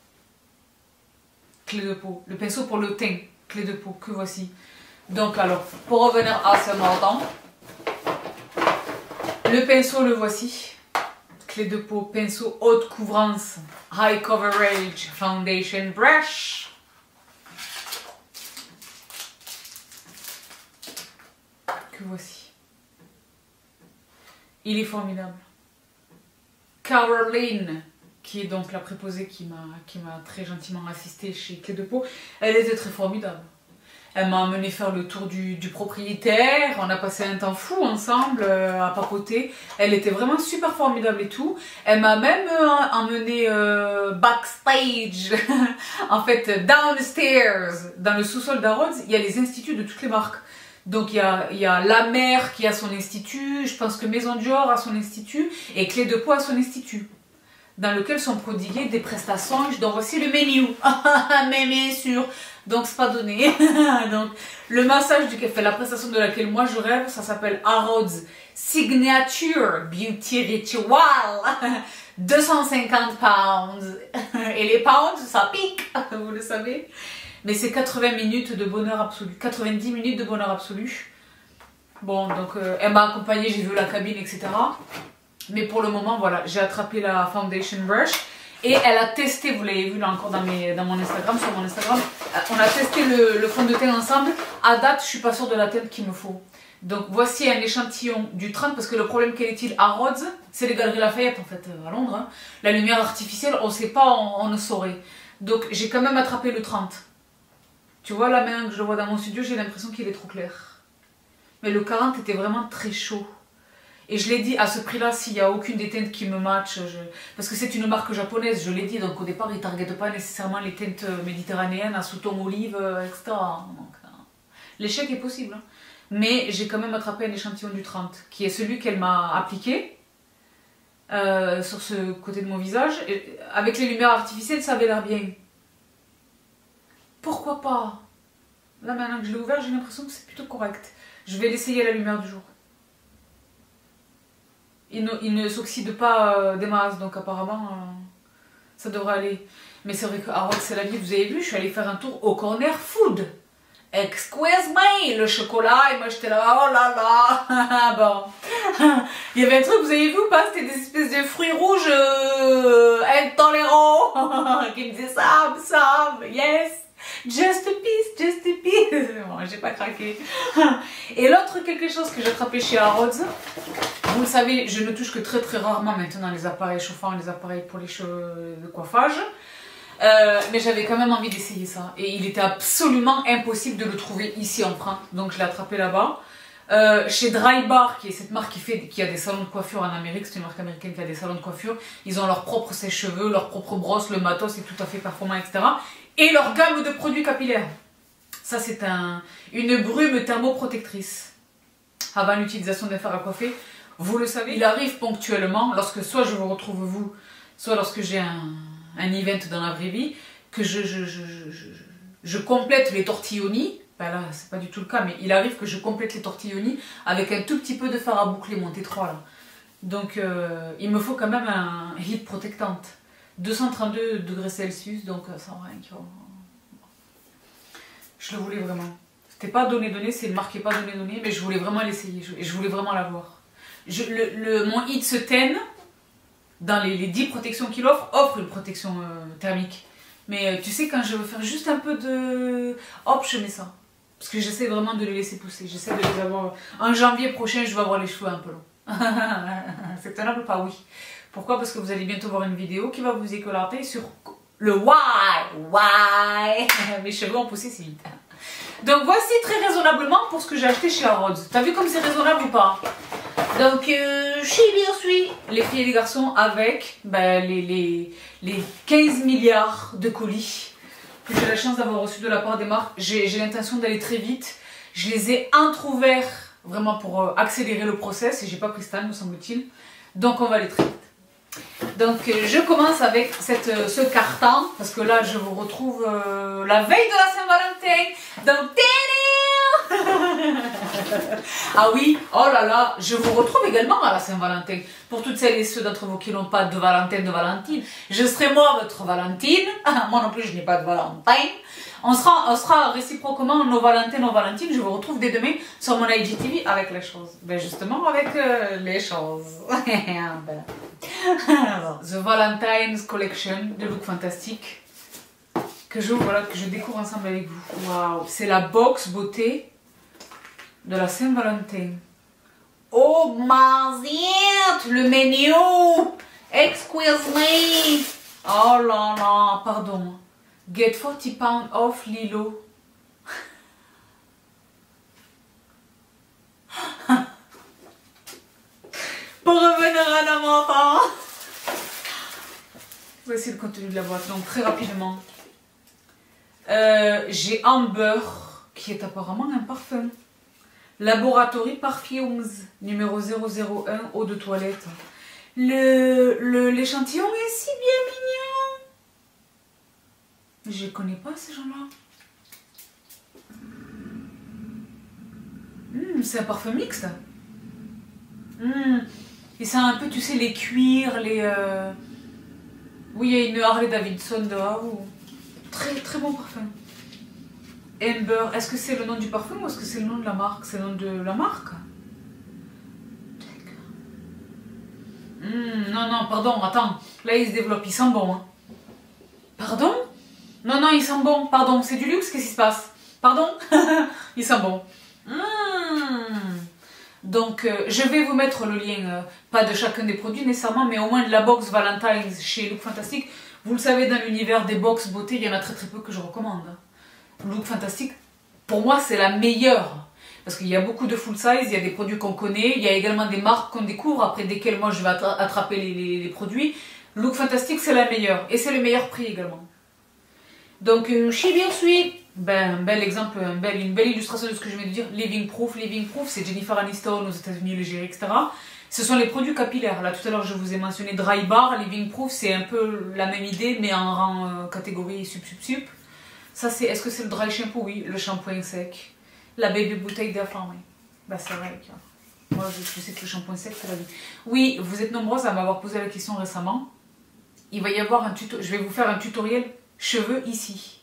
B: Clé de Peau. Le pinceau pour le teint. Clé de Peau, que voici. Donc alors, pour revenir à ce mordant. Le pinceau, le voici. Clé de Peau, pinceau haute couvrance, high coverage, foundation brush. Que voici. Il est formidable. Caroline, qui est donc la préposée qui m'a qui m'a très gentiment assistée chez Clé de Peau, elle était très formidable. Elle m'a amené faire le tour du, du propriétaire, on a passé un temps fou ensemble euh, à papoter. Elle était vraiment super formidable et tout. Elle m'a même euh, emmené euh, backstage, en fait downstairs, dans le sous-sol d'Harrods, il y a les instituts de toutes les marques. Donc il y a, il y a La Mer qui a son institut, je pense que Maison Dior a son institut, et Clé de Peau a son institut, dans lequel sont prodiguées des prestations. Je donne aussi le menu, mais bien sûr. Donc c'est pas donné. Donc le massage du café, la prestation de laquelle moi je rêve, ça s'appelle Harrods Signature Beauty Ritual. deux cent cinquante pounds. Et les pounds, ça pique, vous le savez. Mais c'est quatre-vingts minutes de bonheur absolu. quatre-vingt-dix minutes de bonheur absolu. Bon, donc euh, elle m'a accompagnée, j'ai vu la cabine, et cetera. Mais pour le moment, voilà, j'ai attrapé la foundation brush. Et elle a testé, vous l'avez vu là encore dans, mes, dans mon Instagram, sur mon Instagram, on a testé le, le fond de teint ensemble. À date, je suis pas sûre de la teinte qu'il me faut. Donc voici un échantillon du trente, parce que le problème quel est-il à Rhodes, c'est les Galeries Lafayette en fait, à Londres. Hein. La lumière artificielle, on ne sait pas, on, on ne saurait. Donc j'ai quand même attrapé le trente. Tu vois là maintenant que je le vois dans mon studio, j'ai l'impression qu'il est trop clair. Mais le quarante était vraiment très chaud. Et je l'ai dit, à ce prix-là, s'il n'y a aucune des teintes qui me match, je... parce que c'est une marque japonaise, je l'ai dit, donc au départ, ils ne targetent pas nécessairement les teintes méditerranéennes, à sous-ton olive, et cetera. Donc, euh, l'échec est possible. Hein. Mais j'ai quand même attrapé un échantillon du trente, qui est celui qu'elle m'a appliqué euh, sur ce côté de mon visage. Et avec les lumières artificielles, ça avait l'air bien. Pourquoi pas? Là, maintenant que je l'ai ouvert, j'ai l'impression que c'est plutôt correct. Je vais l'essayer à la lumière du jour. Il ne, il ne s'oxyde pas euh, des masses, donc apparemment euh, ça devrait aller. Mais c'est vrai que Harrods c'est la vie, vous avez vu, je suis allée faire un tour au corner food. Excuse me, le chocolat, et moi j'étais là, oh là là. Bon. Il y avait un truc, vous avez vu ou pas, c'était des espèces de fruits rouges euh, intolérants qui me disaient Sam, Sam, yes. Just a piece, just a piece. Bon, j'ai pas craqué. Et l'autre quelque chose que j'ai attrapé chez Harrods, vous le savez, je ne touche que très très rarement maintenant les appareils chauffants, les appareils pour les cheveux de coiffage. Euh, mais j'avais quand même envie d'essayer ça. Et il était absolument impossible de le trouver ici en France. Donc je l'ai attrapé là-bas. Euh, chez Dry Bar, qui est cette marque qui, fait, qui a des salons de coiffure en Amérique, c'est une marque américaine qui a des salons de coiffure. Ils ont leur propre sèche-cheveux, leur propre brosse, le matos est tout à fait performant, et cetera. Et leur gamme de produits capillaires. Ça c'est un, une brume thermoprotectrice. Avant l'utilisation d'un fer à coiffer. Vous le savez, il arrive ponctuellement, lorsque soit je vous retrouve vous, soit lorsque j'ai un, un event dans la vraie vie, que je, je, je, je, je, je complète les tortilloni. Ben là, c'est pas du tout le cas, mais il arrive que je complète les tortilloni avec un tout petit peu de fer à boucler, mon T trois là. Donc, euh, il me faut quand même un heat protectant. deux cent trente-deux degrés Celsius, donc ça va rien. Je le voulais vraiment. C'était pas donné donné, c'est marqué pas donné donné, mais je voulais vraiment l'essayer et je voulais vraiment l'avoir. Je, le, le, mon Heat ten, dans les, les dix protections qu'il offre, offre une protection euh, thermique. Mais euh, tu sais, quand je veux faire juste un peu de... Hop, je mets ça. Parce que j'essaie vraiment de les laisser pousser. J'essaie de les avoir... En janvier prochain, je vais avoir les cheveux un peu longs. C'est un peu pas oui. Pourquoi? Parce que vous allez bientôt voir une vidéo qui va vous éclater sur le why. Why mes cheveux ont poussé si vite. Donc voici très raisonnablement pour ce que j'ai acheté chez Harrods. T'as vu comme c'est raisonnable ou pas? Donc euh, chez Bien les filles et les garçons avec ben, les, les, les quinze milliards de colis que j'ai la chance d'avoir reçus de la part des marques. J'ai l'intention d'aller très vite. Je les ai entrouverts vraiment pour euh, accélérer le process et j'ai pas pris ce temps me semble-t-il. Donc on va aller très vite. Donc euh, je commence avec cette, euh, ce carton parce que là je vous retrouve euh, la veille de la Saint-Valentin. Donc ah oui, oh là là, je vous retrouve également à la Saint-Valentin. Pour toutes celles et ceux d'entre vous qui n'ont pas de Valentin, de Valentine, je serai moi votre Valentine. Moi non plus je n'ai pas de Valentin. On sera, on sera réciproquement nos Valentins, nos Valentines. Je vous retrouve dès demain sur mon I G T V avec les choses. Ben justement avec euh, les choses. The Valentine's Collection de Look Fantastic que je, voilà, que je découvre ensemble avec vous. Waouh, c'est la box beauté de la Saint-Valentin. Oh mazette, le menu. Excuse me. Oh là là, pardon. Get forty pounds off Lilo. Pour revenir à la montagne. Voici le contenu de la boîte, donc très rapidement. Euh, J'ai Amber, qui est apparemment un parfum. Laboratory Perfumes, numéro zéro zéro un, eau de toilette. L'échantillon est si bien mignon. Je connais pas ces gens-là. Mmh, c'est un parfum mixte. Mmh. Et ça a un peu, tu sais, les cuirs, les... Euh... Oui, il y a une Harley Davidson dehors. Très, très bon parfum. Amber, est-ce que c'est le nom du parfum ou est-ce que c'est le nom de la marque? C'est le nom de la marque? Mmh, non, non, pardon, attends. Là, il se développe, il sent bon. Hein. Pardon? Non, non, il sent bon. Pardon, c'est du luxe, qu'est-ce qui se passe? Pardon? Il sent bon. Mmh. Donc, euh, je vais vous mettre le lien, euh, pas de chacun des produits nécessairement, mais au moins de la box Valentine's chez Look Fantastic. Vous le savez, dans l'univers des box beauté, il y en a très très peu que je recommande. Look Fantastic, pour moi, c'est la meilleure. Parce qu'il y a beaucoup de full size, il y a des produits qu'on connaît, il y a également des marques qu'on découvre, après desquelles moi je vais attraper les, les, les produits. Look Fantastic, c'est la meilleure. Et c'est le meilleur prix également. Donc, euh, chez Bien Suis, ben, un bel exemple, un bel, une belle illustration de ce que je viens de dire. Living Proof, Living Proof, c'est Jennifer Aniston aux États-Unis, l'Algérie, et cetera. Ce sont les produits capillaires. Là, tout à l'heure, je vous ai mentionné Dry Bar, Living Proof, c'est un peu la même idée, mais en rang euh, catégorie sup, sup, sup. Ça, c'est, est-ce que c'est le dry shampoo? Oui, le shampoing sec. La baby bouteille d'enfant, oui. Bah, c'est vrai. Moi, je, je sais que le shampoing sec, c'est la vie. Oui, vous êtes nombreuses à m'avoir posé la question récemment. Il va y avoir un tuto. Je vais vous faire un tutoriel cheveux ici.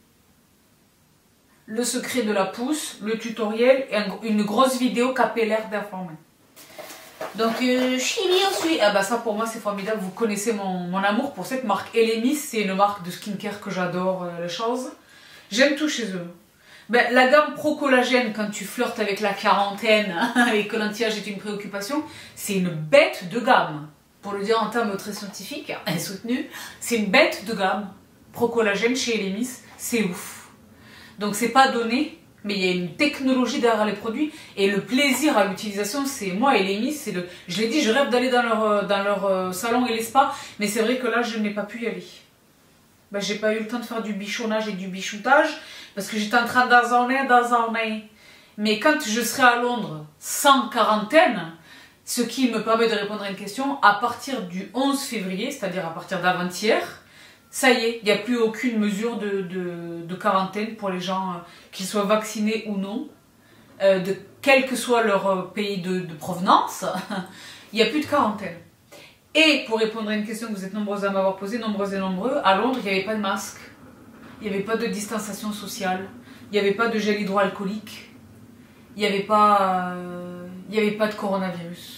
B: Le secret de la pousse, le tutoriel et un, une grosse vidéo capillaire d'informé. Donc, euh, Chili ensuite. Ah bah ça pour moi c'est formidable, vous connaissez mon, mon amour pour cette marque. Elemis, c'est une marque de skincare que j'adore, euh, les choses. J'aime tout chez eux. Ben, la gamme Pro Collagène, quand tu flirtes avec la quarantaine et que l'anti-âge est une préoccupation, c'est une bête de gamme. Pour le dire en termes très scientifiques et soutenus, c'est une bête de gamme. Pro Collagène chez Elemis, c'est ouf. Donc c'est pas donné, mais il y a une technologie derrière les produits et le plaisir à l'utilisation, c'est moi et Elemis, c'est le. Je l'ai dit, je rêve d'aller dans leur, dans leur salon et les spas, mais c'est vrai que là je n'ai pas pu y aller. Ben, j'ai pas eu le temps de faire du bichonnage et du bichoutage parce que j'étais en train d'azorner, d'azorner. Mais quand je serai à Londres sans quarantaine, ce qui me permet de répondre à une question, à partir du onze février, c'est-à-dire à partir d'avant-hier, ça y est, il n'y a plus aucune mesure de, de, de quarantaine pour les gens, euh, qu'ils soient vaccinés ou non, euh, de quel que soit leur euh, pays de, de provenance, il n'y a plus de quarantaine. Et pour répondre à une question que vous êtes nombreuses à m'avoir posée, nombreuses et nombreux, à Londres, il n'y avait pas de masque, il n'y avait pas de distanciation sociale, il n'y avait pas de gel hydroalcoolique, il n'y avait pas, euh, il n'y avait pas de coronavirus.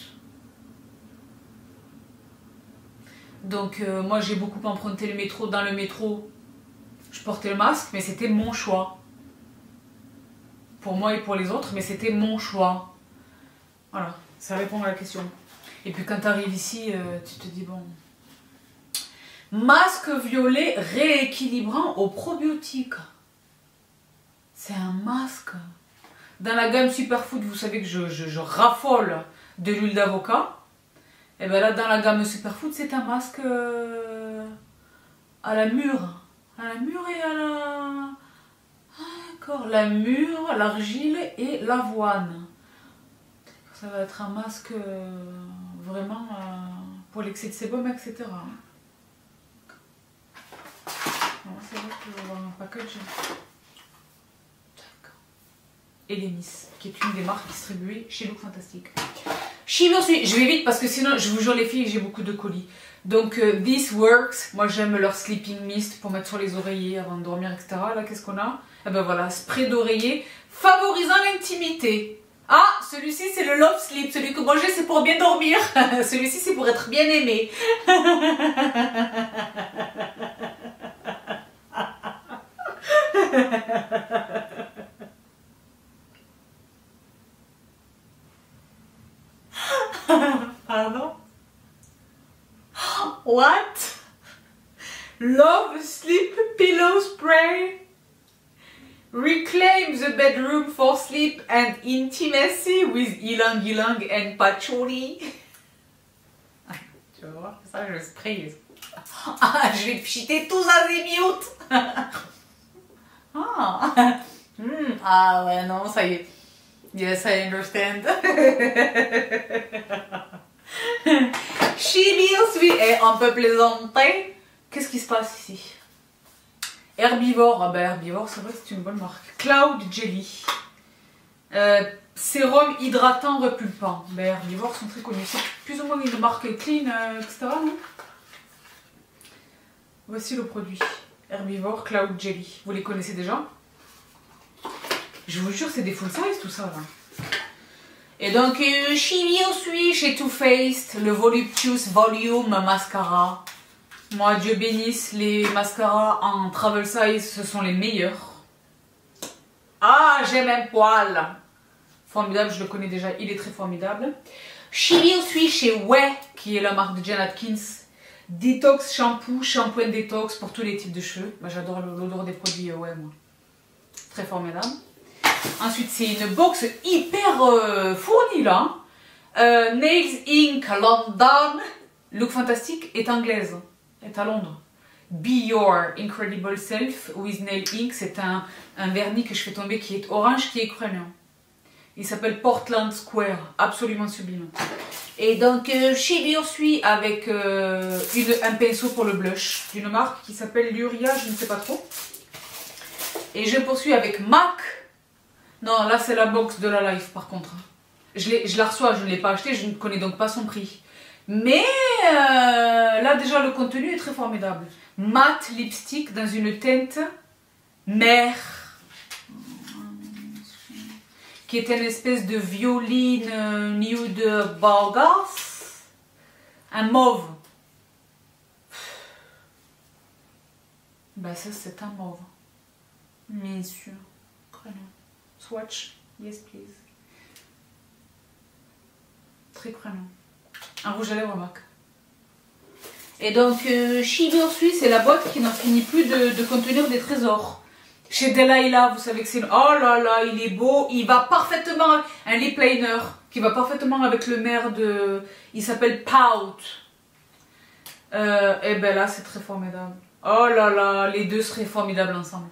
B: Donc euh, moi j'ai beaucoup emprunté le métro. Dans le métro, je portais le masque, mais c'était mon choix. Pour moi et pour les autres, mais c'était mon choix. Voilà, ça répond à la question. Et puis quand tu arrives ici, euh, tu te dis bon... Masque violet rééquilibrant aux probiotiques. C'est un masque. Dans la gamme Superfood, vous savez que je, je, je raffole de l'huile d'avocat. Et bien là, dans la gamme Superfood, c'est un masque euh, à la mûre. À la mûre et à la... D'accord, la mûre, l'argile et l'avoine. Ça va être un masque euh, vraiment euh, pour l'excès de sébum, et cetera. C'est vrai que je vais avoir un package. Elemis, qui est une des marques distribuées chez Look Fantastic. Chimio Suisse, je vais vite parce que sinon, je vous jure les filles, j'ai beaucoup de colis. Donc, uh, This Works, moi j'aime leur Sleeping Mist pour mettre sur les oreillers avant de dormir, et cetera. Là, qu'est-ce qu'on a? Eh ben voilà, spray d'oreiller favorisant l'intimité. Ah, celui-ci c'est le Love Sleep, celui que moi j'ai c'est pour bien dormir. Celui-ci c'est pour être bien aimé. Pardon? What? Love Sleep Pillow Spray reclaim the bedroom for sleep and intimacy with ylang ylang and patchouli. Tu vas voir, ça je spray. Ah, je vais pchiter tous azimiout. Ah. Mm. Ah ouais, non, ça y est. Yes, I understand. Chimio Suisse. Et on peut plaisanter. Qu'est-ce qui se passe ici? Herbivore. Ah ben Herbivore, c'est vrai que c'est une bonne marque. Cloud Jelly. Euh, sérum hydratant repulpant. Ben Herbivore sont très connus. C'est plus ou moins une marque clean, euh, et cetera. Non? Voici le produit. Herbivore Cloud Jelly. Vous les connaissez déjà? Je vous jure, c'est des full size tout ça là. Et donc, euh, Chimio Suisse chez Too Faced, le Voluptuous Volume Mascara. Moi, Dieu bénisse, les mascaras en travel size, ce sont les meilleurs. Ah, j'aime un poil. Formidable, je le connais déjà, il est très formidable. Chimio Suisse chez Way, qui est la marque de Jane Atkins. Detox shampoo, shampoing détox pour tous les types de cheveux. Bah, j'adore l'odeur des produits Way, moi. Très formidable. Ensuite, c'est une box hyper euh, fournie là. Euh, Nails Incorporated London. Look Fantastic est anglaise, est à Londres. Be Your Incredible Self with Nail Ink. C'est un, un vernis que je fais tomber qui est orange, qui est ukrainien. Il s'appelle Portland Square. Absolument sublime. Et donc, euh, Chimio Suisse avec euh, une, un pinceau pour le blush d'une marque qui s'appelle Luria, je ne sais pas trop. Et je poursuis avec MAC. Non, là c'est la box de la Life par contre. Je, je la reçois, je ne l'ai pas acheté, je ne connais donc pas son prix. Mais euh, là déjà le contenu est très formidable. Matte lipstick dans une teinte mer. Qui est une espèce de violine nude borgas. Un mauve. Ben ça c'est un mauve. Bien sûr. Prenons. Swatch, yes please. Très prenant. Un rouge à lèvres MAC. Et donc, euh, Chimio Suisse, c'est la boîte qui n'en finit plus de, de contenir des trésors. Chez Delilah, vous savez que c'est... Oh là là, il est beau. Il va parfaitement... Un lip liner qui va parfaitement avec le maire de... Il s'appelle Pout. Euh, et ben là, c'est très formidable. Oh là là, les deux seraient formidables ensemble.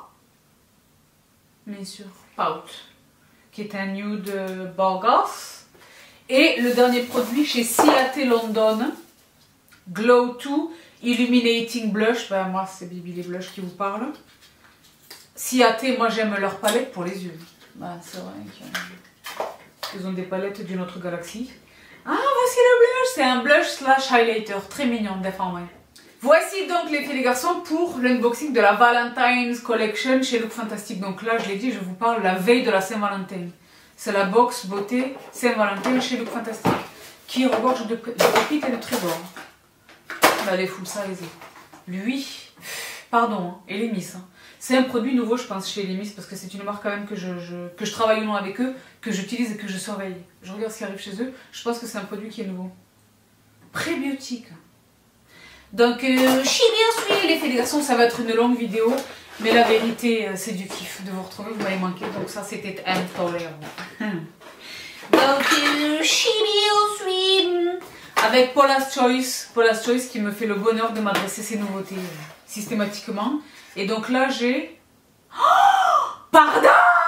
B: Bien sûr. Pout, qui est un nude borgas. Et le dernier produit chez Ciate London, Glow deux Illuminating Blush. Ben, moi, c'est Bibi les blushs qui vous parlent. Ciate, moi, j'aime leur palette pour les yeux. Ben, c'est vrai qu'ils ont des palettes d'une autre galaxie. Ah, voici le blush. C'est un blush slash highlighter. Très mignon, déformé. Voici donc les filles et les garçons pour l'unboxing de la Valentine's Collection chez Look Fantastic. Donc là, je l'ai dit, je vous parle la veille de la Saint-Valentin. C'est la box beauté Saint-Valentin chez Look Fantastic qui regorge de, de pépites et de trésors. Là, les full size. Lui, Pardon, hein, Elemis. Hein. C'est un produit nouveau, je pense, chez Elemis, parce que c'est une marque quand même que je, je, que je travaille ou non avec eux, que j'utilise et que je surveille. Je regarde ce qui arrive chez eux, je pense que c'est un produit qui est nouveau. Prébiotique. Donc, euh, Chibi les filles, les garçons, ça va être une longue vidéo, mais la vérité, c'est du kiff de vous retrouver, vous m'avez manqué, donc ça, c'était intolérable. Donc, euh, Chibi avec Paula's Choice, Paula's Choice qui me fait le bonheur de m'adresser ces nouveautés euh, systématiquement. Et donc là, j'ai... Oh, pardon!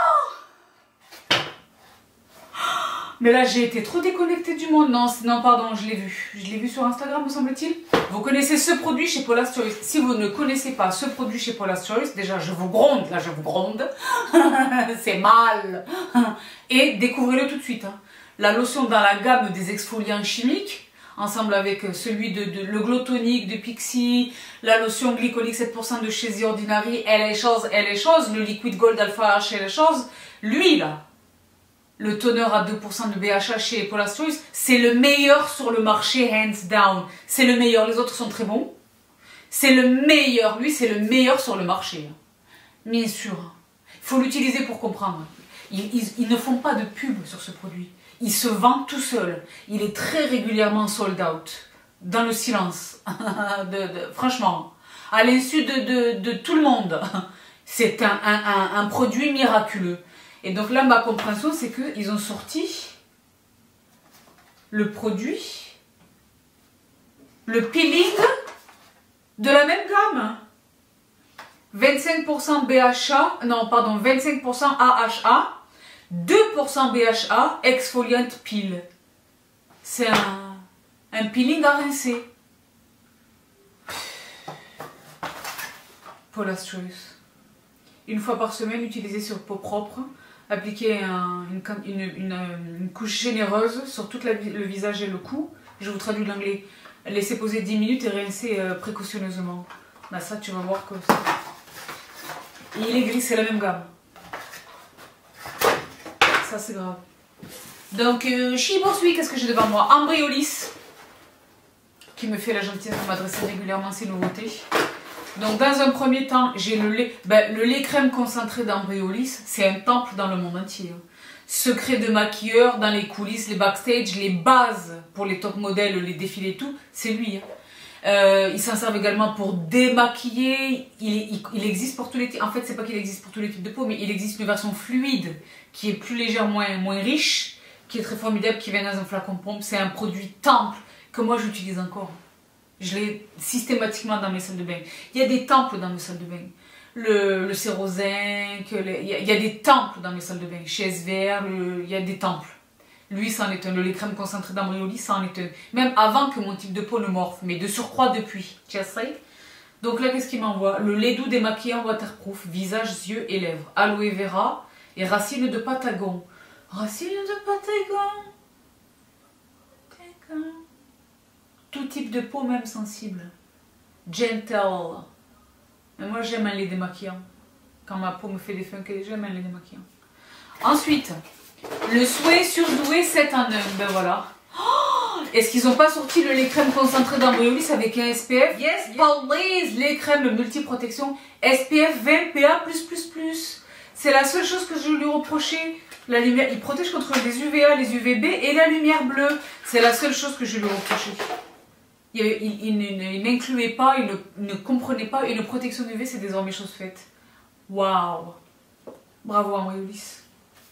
B: Mais là, j'ai été trop déconnectée du monde. Non, non pardon, je l'ai vu. Je l'ai vu sur Instagram, me semble-t-il. Vous connaissez ce produit chez Paula's Choice. Si vous ne connaissez pas ce produit chez Paula's Choice, déjà, je vous gronde. Là, je vous gronde. C'est mal. Et découvrez-le tout de suite. Hein. La lotion dans la gamme des exfoliants chimiques, ensemble avec celui de, de le Glow Tonic de Pixi, la lotion glycolique sept pour cent de chez The Ordinary, elle est chose, elle est chose, le Liquid Gold Alpha H, elle est chose. Lui, là, le toner à deux pour cent de B H A chez Paula's Choice, c'est le meilleur sur le marché, hands down. C'est le meilleur, les autres sont très bons. C'est le meilleur, lui, c'est le meilleur sur le marché. Bien sûr. Il faut l'utiliser pour comprendre. Ils, ils, ils ne font pas de pub sur ce produit. Il se vend tout seul. Il est très régulièrement sold out. Dans le silence. de, de, franchement. À l'insu de, de, de tout le monde. C'est un, un, un, un produit miraculeux. Et donc là, ma compréhension, c'est qu'ils ont sorti le produit, le peeling de la même gamme. vingt-cinq pour cent B H A, non, pardon, vingt-cinq pour cent A H A. deux pour cent B H A, exfoliant peel. C'est un, un peeling à rincer. Paula's Choice. Une fois par semaine, utilisé sur peau propre. Appliquer un, une, une, une, une couche généreuse sur tout la, le visage et le cou. Je vous traduis l'anglais. Laissez poser dix minutes et rincer euh, précautionneusement. Là, ça, tu vas voir que ça... Il est gris, c'est la même gamme. Ça c'est grave. Donc euh, je poursuis, qu'est-ce que j'ai devant moi? Embryolisse, qui me fait la gentillesse de m'adresser régulièrement ces nouveautés. Donc dans un premier temps, j'ai le lait, ben, le lait crème concentré d'Embryolisse, c'est un temple dans le monde entier. Secret de maquilleur, dans les coulisses, les backstage, les bases pour les top modèles, les défilés et tout, c'est lui. Hein. Euh, il s'en sert également pour démaquiller, il, il, il existe pour tous les types, en fait c'est pas qu'il existe pour tous les types de peau, mais il existe une version fluide qui est plus légère, moins, moins riche, qui est très formidable, qui vient dans un flacon pompe. C'est un produit temple que moi j'utilise encore. Je l'ai systématiquement dans mes salles de bain. Il y a des temples dans mes salles de bain. Le, le Sérozinc, le, il, y a, il y a des temples dans mes salles de bain. Chez S V R, le, il y a des temples. Lui, ça en est un. Le lait crème concentré d'Embryolisse, ça en est un. Même avant que mon type de peau ne morphe, mais de surcroît depuis. Tu sais. Donc là, qu'est-ce qu'il m'envoie? Le lait doux démaquillant waterproof, visage, yeux et lèvres. Aloe vera et racines de patagon. Racines de patagon. Patagon. Tout type de peau, même sensible. Gentle. Mais moi, j'aime un lait démaquillant. Quand ma peau me fait des funky, j'aime un lait démaquillant. Ensuite, le Souhait Surdoué sept en un. Ben voilà. Oh, est-ce qu'ils n'ont pas sorti le lait crème concentré d'Embryolisse avec un S P F? Yes, please. Lait crème multi-protection S P F vingt P A plus plus plus. C'est la seule chose que je lui reprochais. La lumière, il protège contre les U V A, les U V B et la lumière bleue. C'est la seule chose que je lui reprochais. Il, il, il, il n'incluait pas, il ne, il ne comprenait pas une protection U V, c'est désormais chose faite. Waouh. Bravo Embryolisse.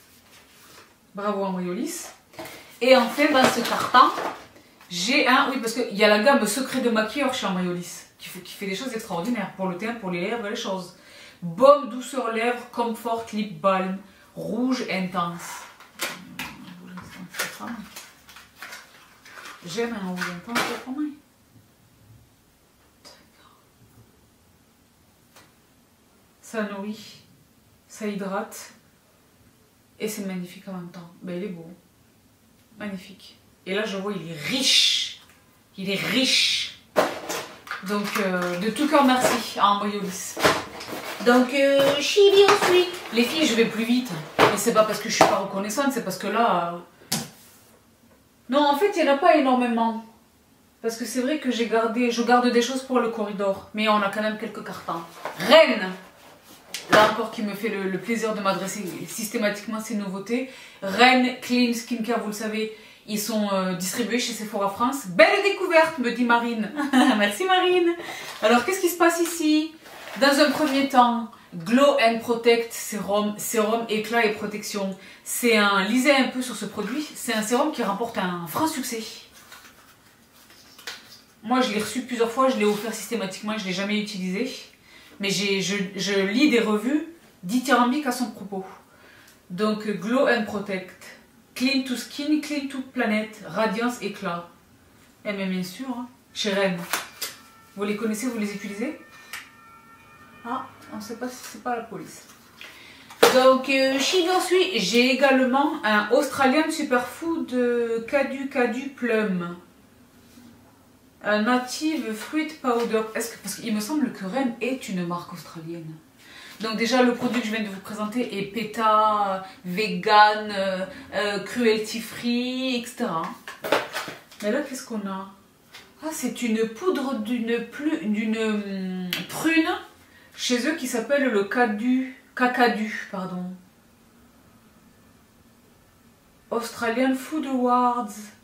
B: Bravo Embryolisse. Et enfin, dans ce carton, j'ai un... Oui, parce qu'il y a la gamme Secret de maquilleur chez Embryolisse, qui fait, qui fait des choses extraordinaires pour le teint, pour les lèvres, les choses. Baume douceur lèvres, Comfort Lip Balm, rouge intense. J'aime un rouge intense pour moi. Ça nourrit, ça hydrate. Et c'est magnifique en même temps. Ben, il est beau. Magnifique. Et là, je vois, il est riche. Il est riche. Donc, euh, de tout cœur, merci à Embryolisse. Donc, euh, chibi ensuite. Les filles, je vais plus vite. Et c'est pas parce que je suis pas reconnaissante, c'est parce que là... Euh... Non, en fait, il n'y en a pas énormément. Parce que c'est vrai que j'ai gardé, je garde des choses pour le corridor. Mais on a quand même quelques cartons. Rennes. Là encore qui me fait le, le plaisir de m'adresser systématiquement ces nouveautés. Rennes Clean Skincare, vous le savez, ils sont euh, distribués chez Sephora France. Belle découverte, me dit Marine. Merci Marine. Alors qu'est-ce qui se passe ici? Dans un premier temps, Glow and Protect sérum, sérum éclat et protection. C'est un, lisez un peu sur ce produit, c'est un sérum qui remporte un franc succès. Moi je l'ai reçu plusieurs fois, je l'ai offert systématiquement, je ne l'ai jamais utilisé. Mais je, je lis des revues dithyrambiques à son propos. Donc Glow and Protect, Clean to Skin, Clean to Planet, Radiance Éclat. Et bien bien sûr, hein, chez Rennes. Vous les connaissez, vous les utilisez? Ah, on ne sait pas si c'est pas la police. Donc, euh, chez ensuite, j'ai également un Australian Superfood euh, Cadu Cadu Plum. Un Native Fruit Powder. Est-ce que, parce qu'il me semble que Rennes est une marque australienne. Donc déjà, le produit que je viens de vous présenter est PETA, vegan, euh, euh, cruelty free, et cetera. Mais là, qu'est-ce qu'on a? Ah, c'est une poudre d'une d'une prune chez eux qui s'appelle le Cadu, Cacadu, pardon. Australian Food Awards.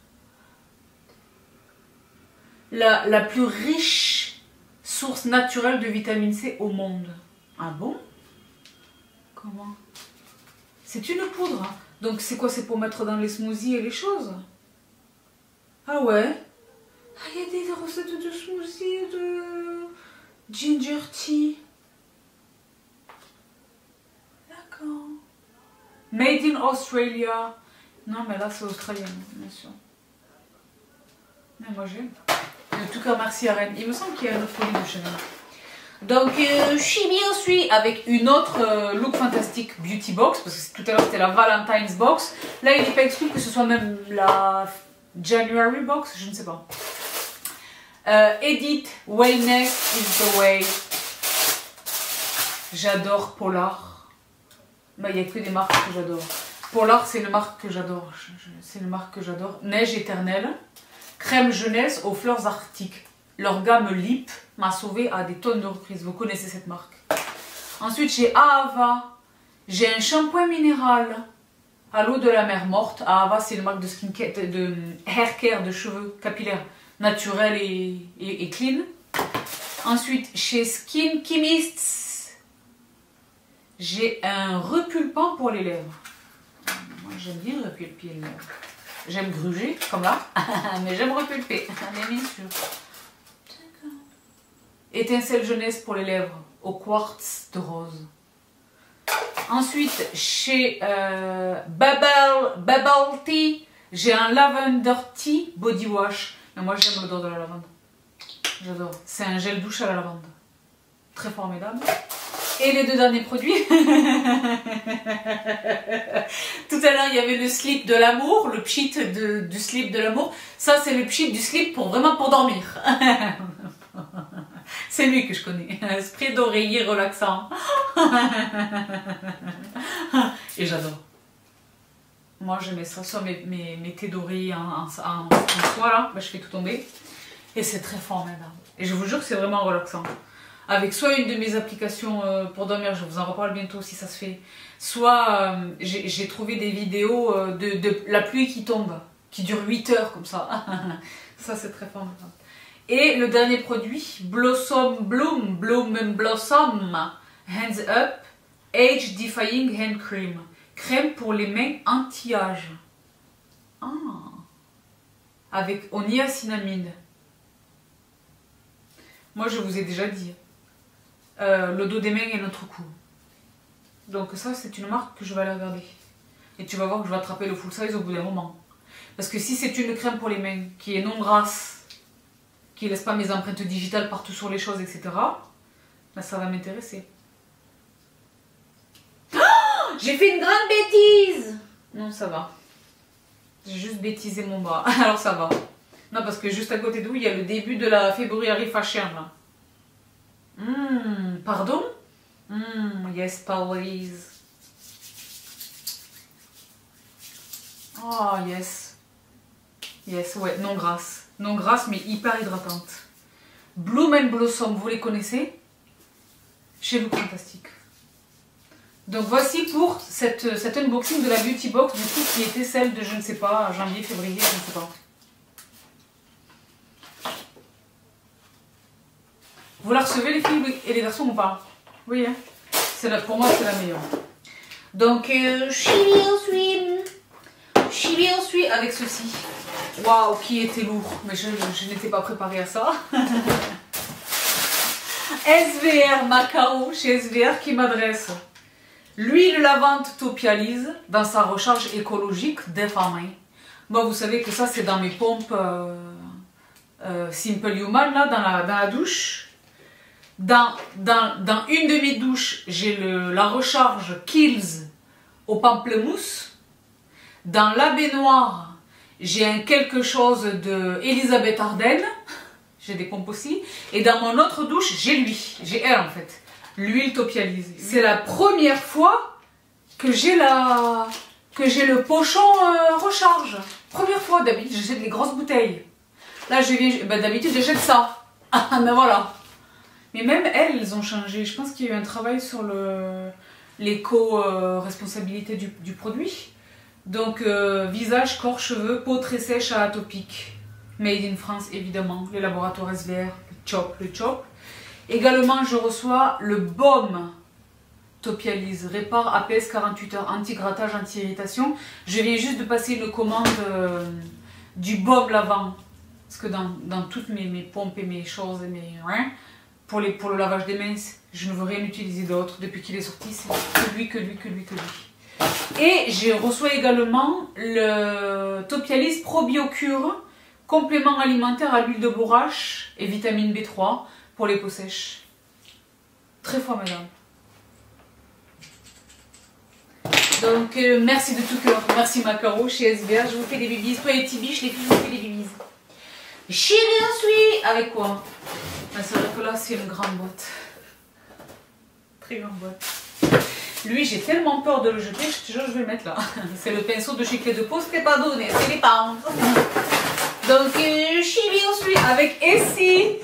B: La, la plus riche source naturelle de vitamine C au monde. Ah bon? Comment? C'est une poudre. Hein. Donc c'est quoi? C'est pour mettre dans les smoothies et les choses? Ah ouais? Ah, il y a des recettes de smoothies de ginger tea. D'accord. Made in Australia. Non mais là c'est australien, bien sûr. Mais moi j'aime. En tout cas, merci à Rennes. Il me semble qu'il y a un autre produit de chez nous. Donc, euh, je suis bien aussi avec une autre euh, Look Fantastic Beauty Box. Parce que tout à l'heure, c'était la Valentine's Box. Là, il n'est pas exclu que ce soit même la January Box. Je ne sais pas. Euh, Edit Wellness is the way. J'adore Polar. Bah, il n'y a que des marques que j'adore. Polar, c'est une marque que j'adore. C'est une marque que j'adore. Neige éternelle. Crème jeunesse aux fleurs arctiques. Leur gamme Lip m'a sauvé à des tonnes de reprises. Vous connaissez cette marque. Ensuite, chez Ahava, j'ai un shampoing minéral à l'eau de la mer morte. Ahava, c'est une marque de skincare, de, de hair care, de cheveux capillaires naturels et, et, et clean. Ensuite, chez Skin Chemists, j'ai un repulpant pour les lèvres. Moi, j'aime bien repulper les lèvres. J'aime gruger, comme là, mais j'aime repulper, mais bien sûr. Étincelle jeunesse pour les lèvres, au quartz de rose. Ensuite, chez euh, Bubble, Bubble Tea, j'ai un Lavender Tea Body Wash. Et moi, j'aime l'odeur de la lavande. J'adore. C'est un gel douche à la lavande. Très formidable. Et les deux derniers produits. Tout à l'heure, il y avait le slip de l'amour, le pchit de, du slip de l'amour. Ça, c'est le pchit du slip pour vraiment pour dormir. C'est lui que je connais. Un spray d'oreiller relaxant. Et j'adore. Moi, je mets ça sur mes, mes, mes thés d'oreiller en, en, en, en soie, là. Ben, je fais tout tomber. Et c'est très formidable. Et je vous jure que c'est vraiment relaxant. Avec soit une de mes applications euh, pour dormir, je vous en reparle bientôt si ça se fait, soit euh, j'ai trouvé des vidéos euh, de, de la pluie qui tombe, qui dure huit heures comme ça. Ça c'est très formidable. Et le dernier produit, Blossom Bloom, Bloom and Blossom, Hands Up, Age Defying Hand Cream. Crème pour les mains anti-âge. Ah. Avec niacinamide. Moi je vous ai déjà dit. Euh, le dos des mains est notre cou. Donc ça c'est une marque que je vais aller regarder. Et tu vas voir que je vais attraper le full size au bout d'un moment. Parce que si c'est une crème pour les mains qui est non grasse, qui laisse pas mes empreintes digitales partout sur les choses, et cetera. Ben ça va m'intéresser. Oh, j'ai fait une grande bêtise. Non ça va. J'ai juste bêtisé mon bras. Alors ça va. Non parce que juste à côté d'où il y a le début de la February Fashion là. Mmh, pardon? Mmh, yes, please. Oh, yes. Yes, ouais, non grasse. Non grasse, mais hyper hydratante. Bloom and Blossom, vous les connaissez? Chez Look Fantastique. Donc voici pour cette, cette unboxing de la Beauty Box, du coup, qui était celle de, je ne sais pas, janvier, février, je ne sais pas. Vous la recevez les filles et les garçons ou pas? Oui, hein, la, pour moi c'est la meilleure. Donc, euh, Chili Sweet avec ceci. Waouh, qui était lourd, mais je, je n'étais pas préparée à ça. S V R Macao, chez S V R qui m'adresse l'huile lavante Topialise dans sa recharge écologique déformée. Moi, vous savez que ça, c'est dans mes pompes euh, euh, Simple Human, là, dans la, dans la douche. Dans, dans, dans une de mes douches, j'ai la recharge Kills au pamplemousse. Dans la baignoire, j'ai un quelque chose de Elisabeth Arden. J'ai des pompes aussi. Et dans mon autre douche, j'ai lui. J'ai elle en fait. L'huile Topialise. C'est la première fois que j'ai la que j'ai le pochon euh, recharge. Première fois, d'habitude, j'achète les grosses bouteilles. Là, je viens, ben, d'habitude, j'achète ça. Ah, ben voilà. Mais même elles, elles ont changé. Je pense qu'il y a eu un travail sur le l'éco-responsabilité euh, du, du produit. Donc, euh, visage, corps, cheveux, peau très sèche à atopique. Made in France, évidemment. Les laboratoires S V R, le chop, le chop. Également, je reçois le baume Topialise, répare A P S quarante-huit heures, anti-grattage, anti-irritation. Je viens juste de passer une commande euh, du baume lavant. Parce que dans, dans toutes mes, mes pompes et mes choses, et mes, hein, pour, les, pour le lavage des mains, je ne veux rien utiliser d'autre. Depuis qu'il est sorti, c'est que lui, que lui, que lui, que lui. Et je reçois également le Topialise Probiocure, complément alimentaire à l'huile de bourrache et vitamine B trois pour les peaux sèches. Très formidable. Donc, euh, merci de tout cœur. Merci Macaro chez S V R. Je vous fais des bibis. Toi et Tibiche, les filles, je vous fais des bibis. Chili Sweet avec quoi? Ah, c'est vrai que là, c'est une grande boîte. Très grande boîte. Lui, j'ai tellement peur de le jeter, je te jure, je vais le mettre là. C'est le pinceau de chez Clé de Peau, c'était pas donné, c'est les pounds. Donc, euh, Chili Sweet avec Essie.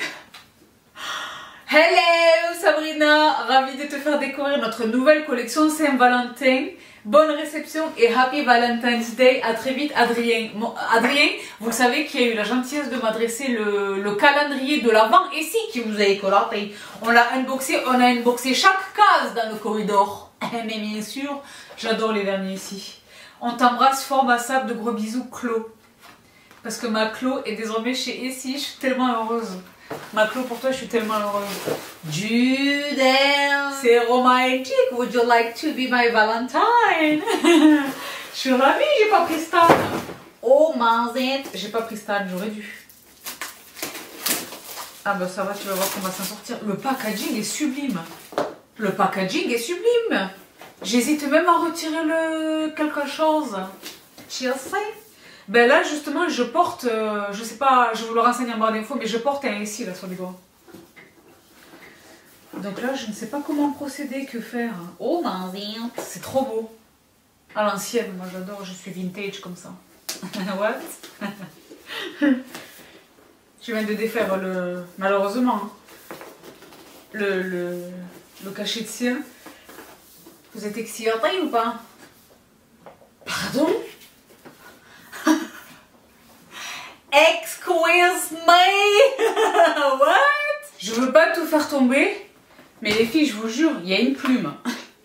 B: Hello Sabrina, ravie de te faire découvrir notre nouvelle collection Saint-Valentin. Bonne réception et Happy Valentine's Day. À très vite Adrien. Bon, Adrien, vous savez qu'il y a eu la gentillesse de m'adresser le, le calendrier de l'Avent ici qui vous a écolaté. On l'a unboxé, on a unboxé chaque case dans le corridor. Mais bien sûr, j'adore les derniers ici. On t'embrasse fort ma sable, de gros bisous Clo. Parce que ma Clo est désormais chez Essie, je suis tellement heureuse. Ma Clo, pour toi, je suis tellement heureuse. Judel, c'est romantique. Would you like to be my Valentine? Je suis ravie, j'ai pas pris Stan. Oh, mazette. J'ai pas pris Stan, j'aurais dû. Ah bah ça va, tu vas voir qu'on va s'en sortir. Le packaging est sublime. Le packaging est sublime. J'hésite même à retirer le quelque chose. Cheers. Ben là justement je porte, euh, je sais pas, je vous le renseigne en barre d'infos, mais je porte un ici là sur les doigts. Donc là je ne sais pas comment procéder, que faire. Oh ma vie, c'est trop beau. À l'ancienne, moi j'adore, je suis vintage comme ça. What? Je viens de défaire le, malheureusement, le, le, le cachet de cire. Vous êtes excité ou pas? Pardon? Excuse me. What? Je veux pas tout faire tomber, mais les filles, je vous jure, il y a une plume.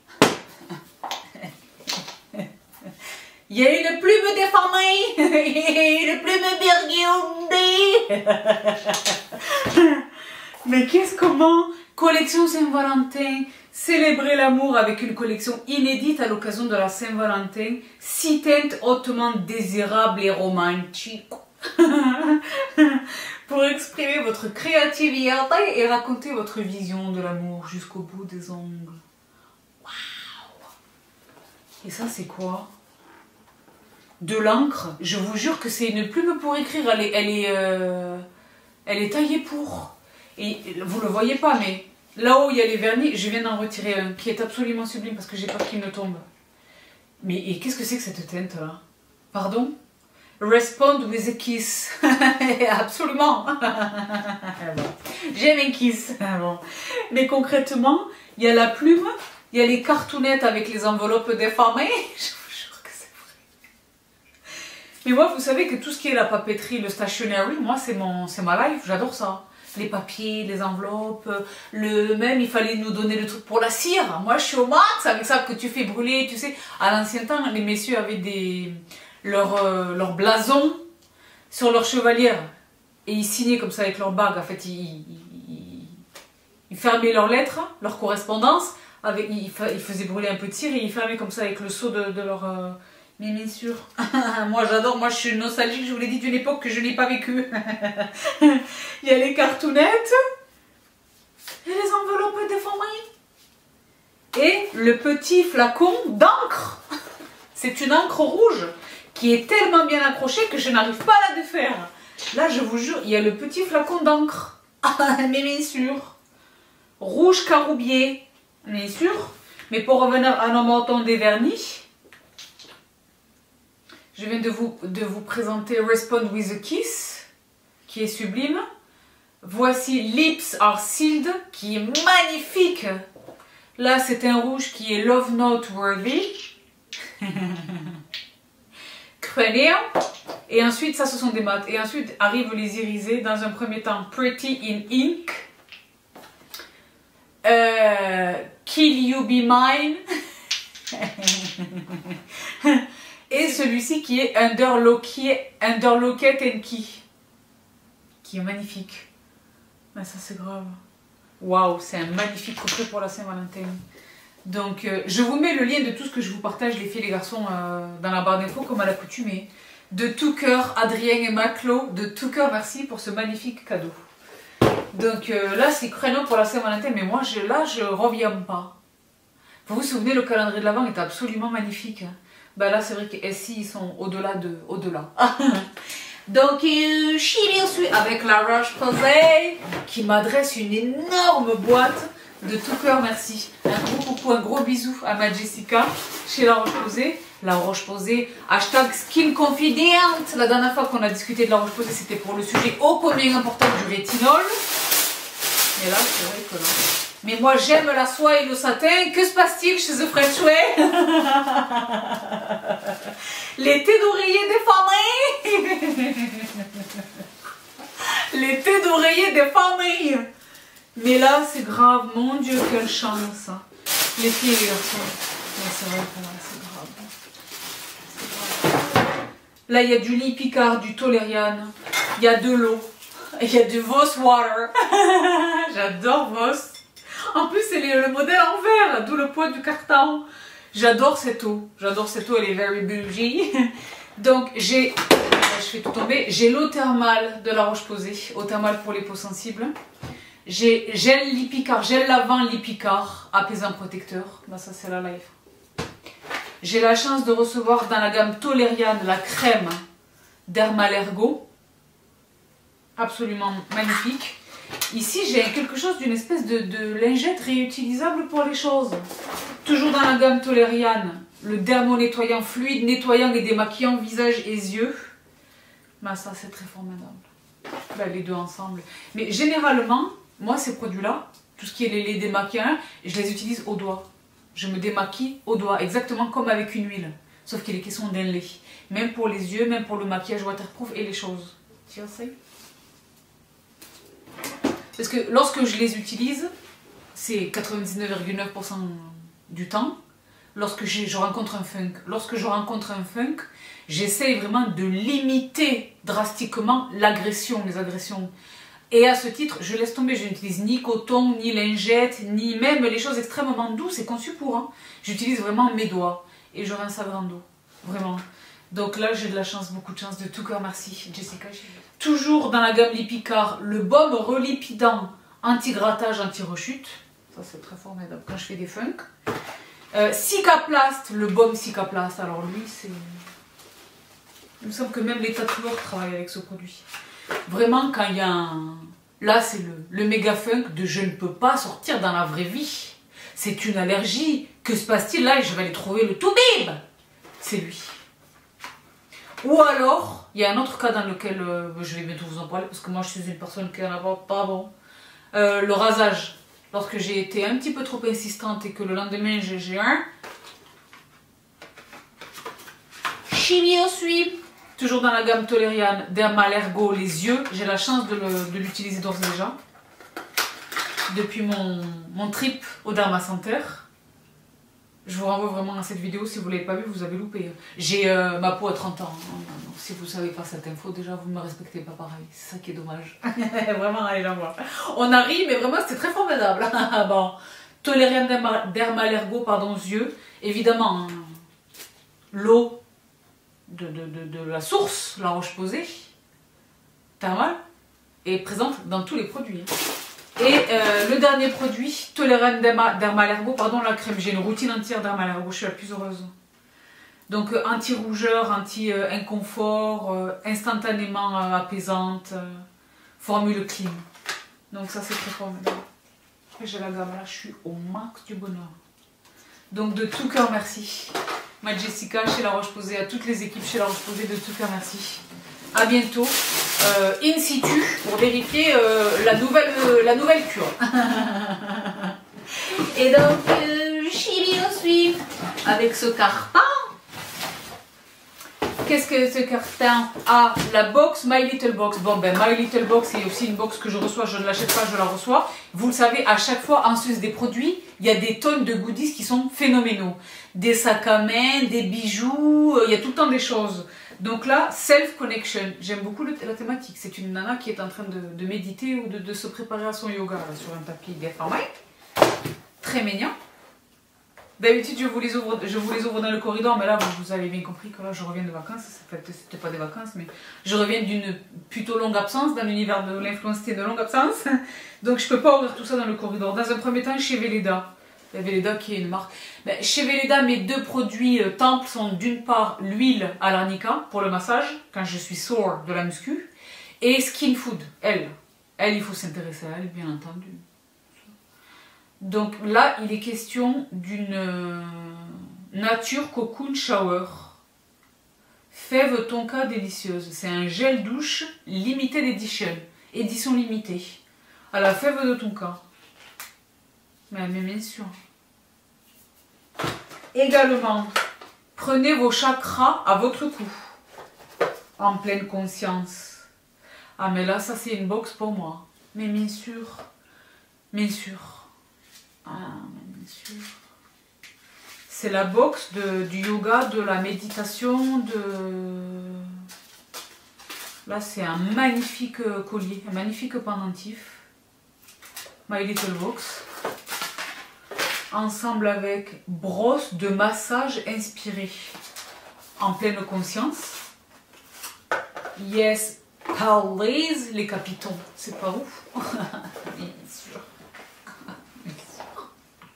B: Il y a une plume déformée. Une plume burgundée. Mais qu'est-ce comment? Collection Saint-Valentin. Célébrer l'amour avec une collection inédite à l'occasion de la Saint-Valentin. Si teintes hautement désirables et romantiques. Pour exprimer votre créativité et raconter votre vision de l'amour jusqu'au bout des ongles. Waouh! Et ça c'est quoi? De l'encre. Je vous jure que c'est une plume pour écrire. Elle est, elle est, euh, elle est taillée pour. Et vous le voyez pas, mais là où il y a les vernis, je viens d'en retirer un qui est absolument sublime parce que j'ai peur qu'il ne tombe. Mais et qu'est-ce que c'est que cette teinte là? Pardon? Respond with a kiss. Absolument. J'aime un kiss. Bon. Mais concrètement, il y a la plume, il y a les cartounettes avec les enveloppes déformées. Je vous jure que c'est vrai. Mais moi, vous savez que tout ce qui est la papeterie, le stationery, moi, c'est mon, c'est ma life. J'adore ça. Les papiers, les enveloppes, le même, il fallait nous donner le truc pour la cire. Moi, je suis au max avec ça que tu fais brûler, tu sais. À l'ancien temps, les messieurs avaient des, leur, euh, leur blason sur leur chevalière. Et ils signaient comme ça avec leur bague. En fait, ils, ils, ils fermaient leurs lettres, leur correspondance. Avec, ils, ils faisaient brûler un peu de cire et ils fermaient comme ça avec le seau de, de leur... Euh, mais bien sûr, moi j'adore, moi je suis nostalgique, je vous l'ai dit, d'une époque que je n'ai pas vécue. Il y a les cartounettes, et les enveloppes déformées, et le petit flacon d'encre. C'est une encre rouge qui est tellement bien accrochée que je n'arrive pas à la défaire. Là, je vous jure, il y a le petit flacon d'encre, mais bien sûr, rouge caroubier, bien sûr. Mais pour revenir à nos moutons des vernis, je viens de vous, de vous présenter Respond with a Kiss, qui est sublime. Voici Lips Are Sealed, qui est magnifique. Là, c'est un rouge qui est Love Note Worthy. Crânien. Et ensuite, ça, ce sont des mattes. Et ensuite, arrivent les irisés. Dans un premier temps, Pretty in Ink. Euh, Kill You Be Mine. Et celui-ci qui est Underlocket and Key, qui est magnifique. Mais ça c'est grave. Waouh, c'est un magnifique coffret pour la Saint-Valentin. Donc euh, je vous mets le lien de tout ce que je vous partage, les filles et les garçons, euh, dans la barre d'infos comme à l'accoutumée. De tout cœur, Adrien et Maclo, de tout cœur merci pour ce magnifique cadeau. Donc euh, là c'est créneau pour la Saint-Valentin, mais moi je, là je reviens pas. Vous vous souvenez, le calendrier de l'Avent est absolument magnifique. Ben là, c'est vrai que S I, ils sont au-delà de... au-delà. Donc, euh, je suis ensuite avec la Roche-Posay, qui m'adresse une énorme boîte de tout cœur, merci. Un gros coucou, un gros bisou à ma Jessica, chez la Roche-Posay. La Roche-Posay, hashtag Skin Confident. La dernière fois qu'on a discuté de la Roche-Posay, c'était pour le sujet ô combien important du rétinol. Mais là, c'est vrai que non. Mais moi, j'aime la soie et le satin. Que se passe-t-il chez The French Way? Les thés d'oreiller déformés. Les thés d'oreiller déformés. Mais là, c'est grave. Mon Dieu, quelle chance. Les filles et les garçons. C'est vrai que là, c'est grave. grave. Là, il y a du Lee Picard, du Tolerian. Il y a de l'eau. Il y a du Voss Water. J'adore Voss. En plus, c'est le modèle en verre, d'où le poids du carton. J'adore cette eau. J'adore cette eau, elle est very bougie. Donc, j'ai... Je fais tout tomber. J'ai l'eau thermale de la Roche-Posay. Eau thermale pour les peaux sensibles. J'ai gel Lipicard, gel lavant Lipicard, apaisant protecteur. Ben, ça, c'est la life. J'ai la chance de recevoir dans la gamme Tolerian la crème Dermalergo. Absolument magnifique. Ici, j'ai quelque chose d'une espèce de, de lingette réutilisable pour les choses. Toujours dans la gamme Tolerian, le dermo-nettoyant fluide, nettoyant et démaquillant visage et yeux. Ben, ça, c'est très formidable. Ben, les deux ensemble. Mais généralement, moi, ces produits-là, tout ce qui est les laits démaquillants, je les utilise au doigt. Je me démaquille au doigt, exactement comme avec une huile. Sauf qu'il est question d'un lait. Même pour les yeux, même pour le maquillage waterproof et les choses. Tu vois ça? Parce que lorsque je les utilise, c'est quatre-vingt-dix-neuf virgule neuf pour cent du temps, lorsque je rencontre un funk. Lorsque je rencontre un funk, j'essaie vraiment de limiter drastiquement l'agression, les agressions. Et à ce titre, je laisse tomber, je n'utilise ni coton, ni lingette, ni même les choses extrêmement douces, c'est conçu pour. Hein. J'utilise vraiment mes doigts et je rince à grande eau, vraiment. Donc là, j'ai de la chance, beaucoup de chance, de tout cœur, merci Jessica. Toujours dans la gamme Lipicard, le baume relipidant anti-grattage, anti-rechute. Ça, c'est très formidable quand je fais des funks. Euh, Cicaplast, le baume Cicaplast. Alors lui, c'est... Il me semble que même les tatoueurs travaillent avec ce produit. Vraiment, quand il y a un... Là, c'est le, le méga funk de je ne peux pas sortir dans la vraie vie. C'est une allergie. Que se passe-t-il là? Je vais aller trouver le toubib. C'est lui. Ou alors, Il y a un autre cas dans lequel euh, je vais bientôt vous en parler parce que moi je suis une personne qui en a pas, pas bon. Euh, le rasage. Lorsque j'ai été un petit peu trop insistante et que le lendemain j'ai un Chimio Sweep, toujours dans la gamme Toleriane, Dermalergo les yeux. J'ai la chance de l'utiliser d'ores et déjà depuis mon, mon trip au Derma Center. Je vous renvoie vraiment à cette vidéo, si vous ne l'avez pas vue, vous avez loupé. J'ai euh, ma peau à trente ans. Donc, si vous ne savez pas cette info, déjà vous ne me respectez pas pareil. C'est ça qui est dommage. Vraiment, allez la voir. On a ri, mais vraiment c'était très formidable. Bon, Toleriane Dermalergo, pardon, aux yeux. Évidemment, hein, l'eau de, de, de, de la source, la Roche-Posay, thermale, est présente dans tous les produits. Et euh, le dernier produit, Toleriane Dermalergo, pardon, la crème. J'ai une routine entière Dermalergo, je suis la plus heureuse. Donc euh, anti-rougeur, anti-inconfort, euh, instantanément euh, apaisante, euh, formule clean. Donc ça c'est très formidable. J'ai la gamme là, je suis au max du bonheur. Donc de tout cœur merci. Ma Jessica chez La Roche-Posay, à toutes les équipes chez La Roche-Posay, de tout cœur merci. A bientôt, euh, in situ, pour vérifier euh, la, nouvelle, euh, la nouvelle cure. Et donc, euh, Chimio Sweep, avec ce carton. Qu'est-ce que ce carton? Ah, la box My Little Box. Bon, ben, My Little Box, c'est aussi une box que je reçois, je ne l'achète pas, je la reçois. Vous le savez, à chaque fois, en sus des produits, il y a des tonnes de goodies qui sont phénoménaux. Des sacs à main, des bijoux, il y a tout le temps des choses. Donc là, self-connection, j'aime beaucoup le, la thématique. C'est une nana qui est en train de, de méditer ou de, de se préparer à son yoga là, sur un tapis déformé. Très mignon. D'habitude, je, vous les ouvre, je vous les ouvre dans le corridor, mais là, vous, vous avez bien compris que là, je reviens de vacances. En fait, c'était pas des vacances, mais je reviens d'une plutôt longue absence dans l'univers de l'influence de longue absence. Donc, je peux pas ouvrir tout ça dans le corridor. Dans un premier temps, chez Velleda. Velleda qui est une marque. Ben, chez Velleda, mes deux produits euh, temples sont d'une part l'huile à l'arnica pour le massage, quand je suis sore de la muscu, et Skin Food, elle. Elle, il faut s'intéresser à elle, bien entendu. Donc là, il est question d'une euh, Nature Cocoon Shower. Fève Tonka délicieuse. C'est un gel douche limited edition. Édition limitée. À la fève de Tonka. Mais, mais bien sûr. Également, prenez vos chakras à votre cou. En pleine conscience. Ah mais là, ça c'est une box pour moi. Mais bien sûr. Bien sûr. Ah, mais bien sûr. C'est la box de, du yoga, de la méditation, de... Là, c'est un magnifique collier, un magnifique pendentif. My Little Box. Ensemble avec brosse de massage inspirée. En pleine conscience. Yes, please, les capitons. C'est pas ouf. Bien sûr. Bien sûr.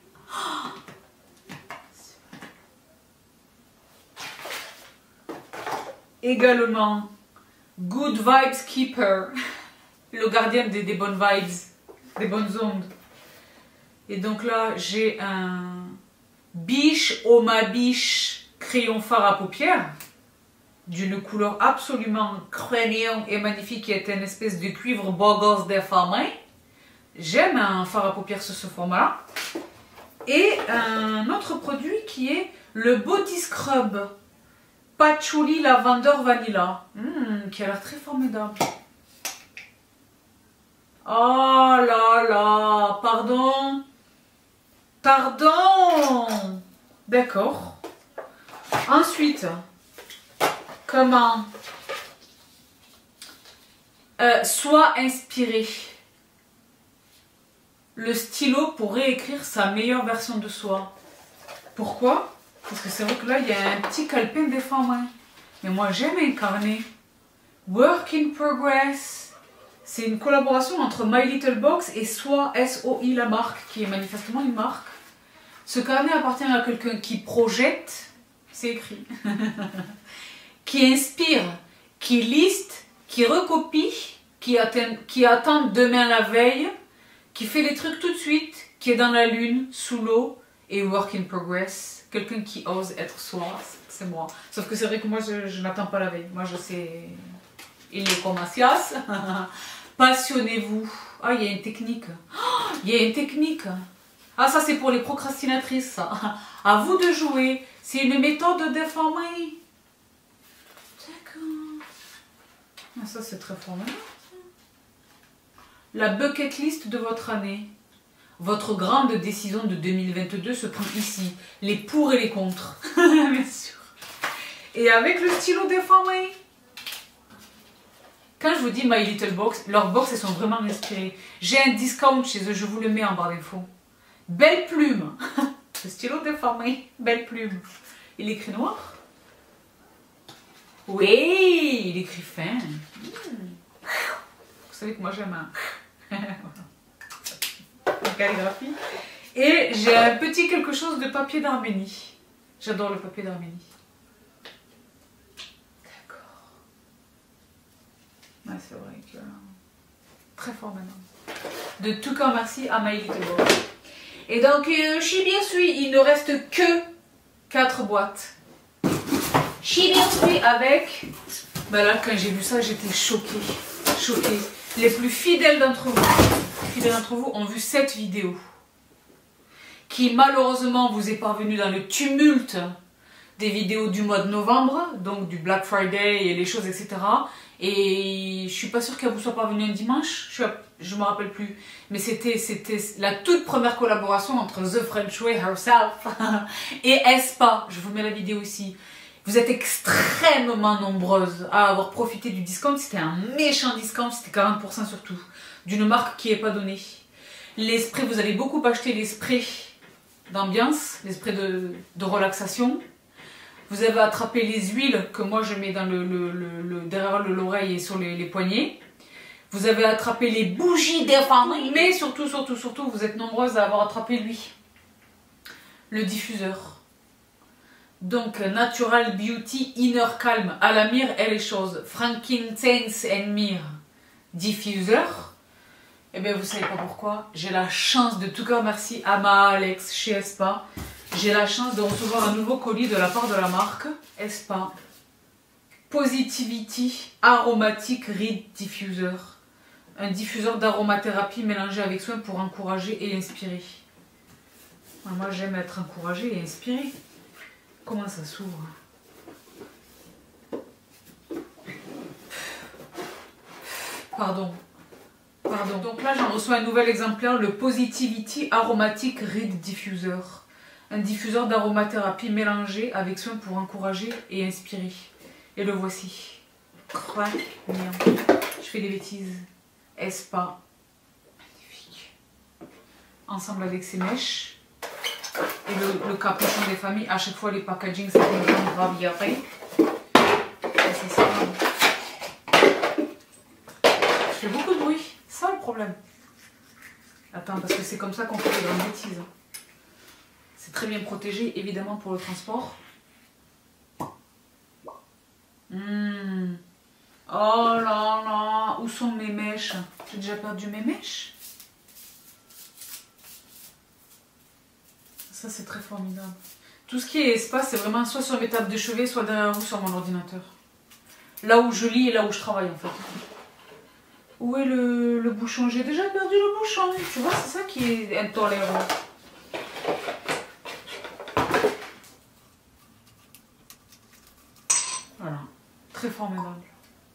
B: Également, Good Vibes Keeper. Le gardien des, des bonnes vibes, des bonnes ondes. Et donc là, j'ai un Biche Oma Biche crayon fard à paupières d'une couleur absolument crânienne et magnifique qui est une espèce de cuivre beau gosse déformé. J'aime un fard à paupières sur ce format-là. Et un autre produit qui est le Body Scrub Patchouli Lavender Vanilla, mmh, qui a l'air très formidable. Oh là là, pardon. Pardon. D'accord. Ensuite, comment euh, Sois inspiré. Le stylo pour réécrire sa meilleure version de soi. Pourquoi? Parce que c'est vrai que là, il y a un petit calepin déformé. Mais moi, j'aime incarner. Work in Progress. C'est une collaboration entre My Little Box et Soi, S O I, la marque, qui est manifestement une marque. Ce carnet appartient à quelqu'un qui projette, c'est écrit, qui inspire, qui liste, qui recopie, qui attend, qui attend demain la veille, qui fait les trucs tout de suite, qui est dans la lune, sous l'eau, et Work in Progress. quelqu'un qui ose être soi, c'est moi. Sauf que c'est vrai que moi, je, je n'attends pas la veille. Moi, je sais... Il est comme Asias. Passionnez-vous. Ah, il y a une technique. Oh, il y a une technique. Ah, ça, c'est pour les procrastinatrices, ça. À vous de jouer. C'est une méthode déformée. D'accord. Ah, ça, c'est très formel. La bucket list de votre année. Votre grande décision de deux mille vingt-deux se prend ici. Les pour et les contre. Bien sûr. Et avec le stylo déformé. Quand je vous dis My Little Box, leurs box, elles sont vraiment inspirées. J'ai un discount chez eux, je vous le mets en barre d'infos. Belle plume. Le stylo déformé. Belle plume. Il écrit noir. Oui, il écrit fin. Mmh. Vous savez que moi j'aime un... calligraphie. Et j'ai un petit quelque chose de papier d'Arménie. J'adore le papier d'Arménie. D'accord. Ouais, c'est vrai que... Très fort maintenant. De tout cœur merci à My Little Box. Et donc, euh, je suis bien suis, il ne reste que quatre boîtes. Je suis bien suis avec... Ben là, quand j'ai vu ça, j'étais choquée. Choquée. Les plus fidèles d'entre vous, fidèles d'entre vous ont vu cette vidéo qui malheureusement vous est parvenue dans le tumulte des vidéos du mois de novembre, donc du Black Friday et les choses, et cetera. Et je suis pas sûre qu'elle vous soit parvenue un dimanche, je, je me rappelle plus. Mais c'était la toute première collaboration entre The French Way herself et Espa. Je vous mets la vidéo ici. Vous êtes extrêmement nombreuses à avoir profité du discount. C'était un méchant discount, c'était quarante pour cent surtout. D'une marque qui n'est pas donnée. Les sprays, vous avez beaucoup acheté les sprays d'ambiance, les sprays de, de relaxation. Vous avez attrapé les huiles que moi je mets dans le, le, le, le derrière l'oreille et sur les, les poignets. Vous avez attrapé les bougies déformées. Mais surtout, surtout, surtout, vous êtes nombreuses à avoir attrapé lui. Le diffuseur. Donc, Natural Beauty Inner Calm à la myrrhe et les choses. Frankincense and Myrrh diffuseur. Et bien, vous savez pas pourquoi. J'ai la chance de tout cœur merci à ma Alex chez Espa. J'ai la chance de recevoir un nouveau colis de la part de la marque Espa. Positivity Aromatic Reed Diffuser. Un diffuseur d'aromathérapie mélangé avec soin pour encourager et inspirer. Moi, j'aime être encouragée et inspirée. Comment ça s'ouvre? Pardon. Pardon. Donc là, j'en reçois un nouvel exemplaire, le Positivity Aromatic Reed Diffuser. Un diffuseur d'aromathérapie mélangé avec soin pour encourager et inspirer. Et le voici. Croix, merde. Je fais des bêtises. Espa. Magnifique. Ensemble avec ses mèches. Et le, le capuchon des familles, à chaque fois les packaging, c'est une grande gravière. Et c'est ça. Je fais beaucoup de bruit, c'est ça le problème. Attends, parce que c'est comme ça qu'on fait les grandes bêtises. C'est très bien protégé, évidemment, pour le transport. Mmh. Oh là là, où sont mes mèches? J'ai déjà perdu mes mèches. Ça, c'est très formidable. Tout ce qui est espace, c'est vraiment soit sur mes tables de chevet, soit derrière vous sur mon ordinateur. Là où je lis et là où je travaille, en fait. Où est le, le bouchon? J'ai déjà perdu le bouchon. Tu vois, c'est ça qui est intolérant. Voilà. Très formidable.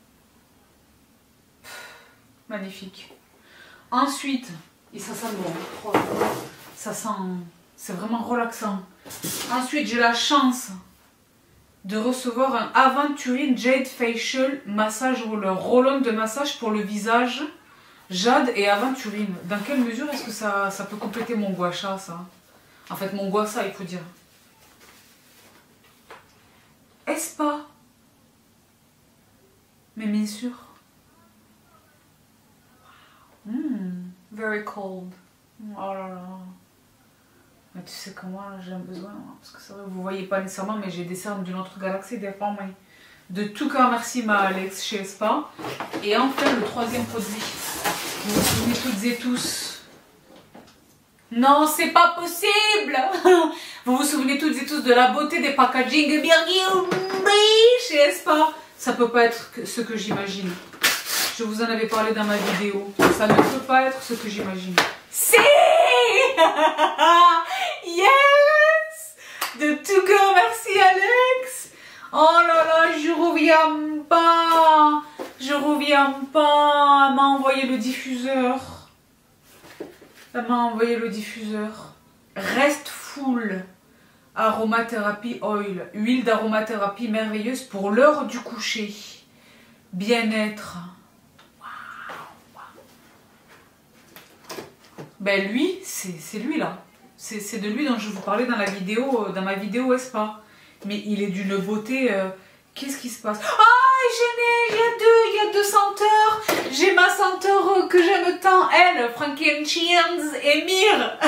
B: Magnifique. Ensuite, et ça sent bon. Ça sent... C'est vraiment relaxant. Ensuite, j'ai la chance de recevoir un Aventurine Jade Facial Massage Roller. Roll-on de massage pour le visage. Jade et Aventurine. Dans quelle mesure est-ce que ça, ça peut compléter mon gua sha, ça? En fait, mon gua sha, il faut dire. Espa. Mais bien sûr. Mm, very cold. Oh là là. Mais tu sais comment j'ai un besoin, parce que c'est vrai, vous voyez pas nécessairement, mais j'ai des cernes d'une autre galaxie déformée. De tout cœur merci ma Alex chez Espa. Et enfin le troisième produit. Vous vous souvenez toutes et tous. Non, c'est pas possible. Vous vous souvenez toutes et tous de la beauté des packaging bien riches chez Espa? Ça peut pas être ce que j'imagine. Je vous en avais parlé dans ma vidéo. Ça ne peut pas être ce que j'imagine. Si yes. De tout cœur, merci Alex. Oh là là, je reviens pas. Je reviens pas. Elle m'a envoyé le diffuseur. Elle m'a envoyé le diffuseur. Restful Aromathérapie Oil. Huile d'aromathérapie merveilleuse pour l'heure du coucher. Bien-être. Ben lui, c'est lui là. C'est de lui dont je vous parlais dans la vidéo, dans ma vidéo Espa. Mais il est d'une beauté. Euh, Qu'est-ce qui se passe? Ah, je n'ai, il y a deux, il y a deux senteurs. J'ai ma senteur que j'aime tant, elle, Frankenstein et Myrrhe.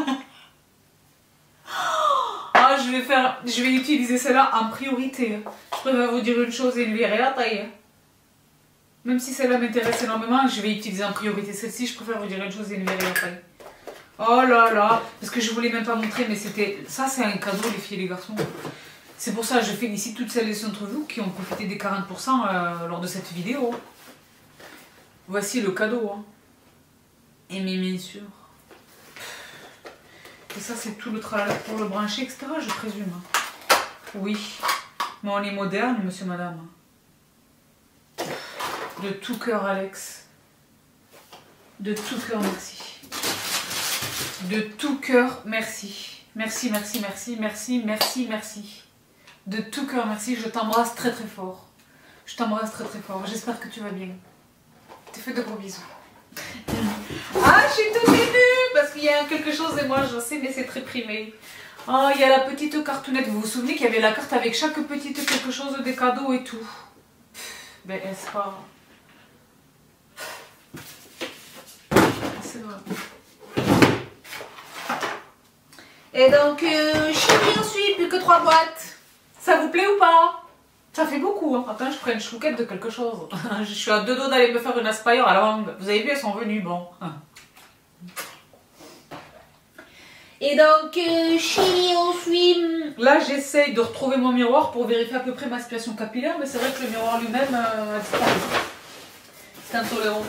B: Ah, je vais faire, je vais utiliser celle-là en priorité. Je préfère vous dire une chose et une vérité. Même si celle-là m'intéresse énormément, je vais utiliser en priorité celle-ci. Je préfère vous dire une chose et une vérité. Oh là là, parce que je voulais même pas montrer, mais c'était, ça c'est un cadeau les filles et les garçons. C'est pour ça que je félicite toutes celles et ceux d'entre vous qui ont profité des quarante pour cent euh, lors de cette vidéo. Voici le cadeau. Hein. Et mes bien sûr. Et ça c'est tout le tralala pour le brancher, et cetera. Je présume. Oui. Mais on est moderne, monsieur, madame. De tout cœur, Alex. De tout cœur, merci. De tout cœur, merci. Merci, merci, merci, merci, merci, merci. De tout cœur, merci. Je t'embrasse très très fort. Je t'embrasse très très fort. J'espère que tu vas bien. Je te fais de gros bisous. Ah, je suis toute émue parce qu'il y a quelque chose et moi je sais, mais c'est très primé. Oh, il y a la petite cartoonette. Vous vous souvenez qu'il y avait la carte avec chaque petite quelque chose, des cadeaux et tout. Ben, est-ce pas... C'est vrai. Et donc, euh, chérie, on suit, plus que trois boîtes. Ça vous plaît ou pas? Ça fait beaucoup, hein. Attends, je prends une chouquette de quelque chose. Je suis à deux doigts d'aller me faire une aspire à la langue. Vous avez vu, elles sont venues, bon. Et donc, euh, chérie, on suit. Là, j'essaye de retrouver mon miroir pour vérifier à peu près ma aspiration capillaire, mais c'est vrai que le miroir lui-même euh, a disparu. C'est intolérant.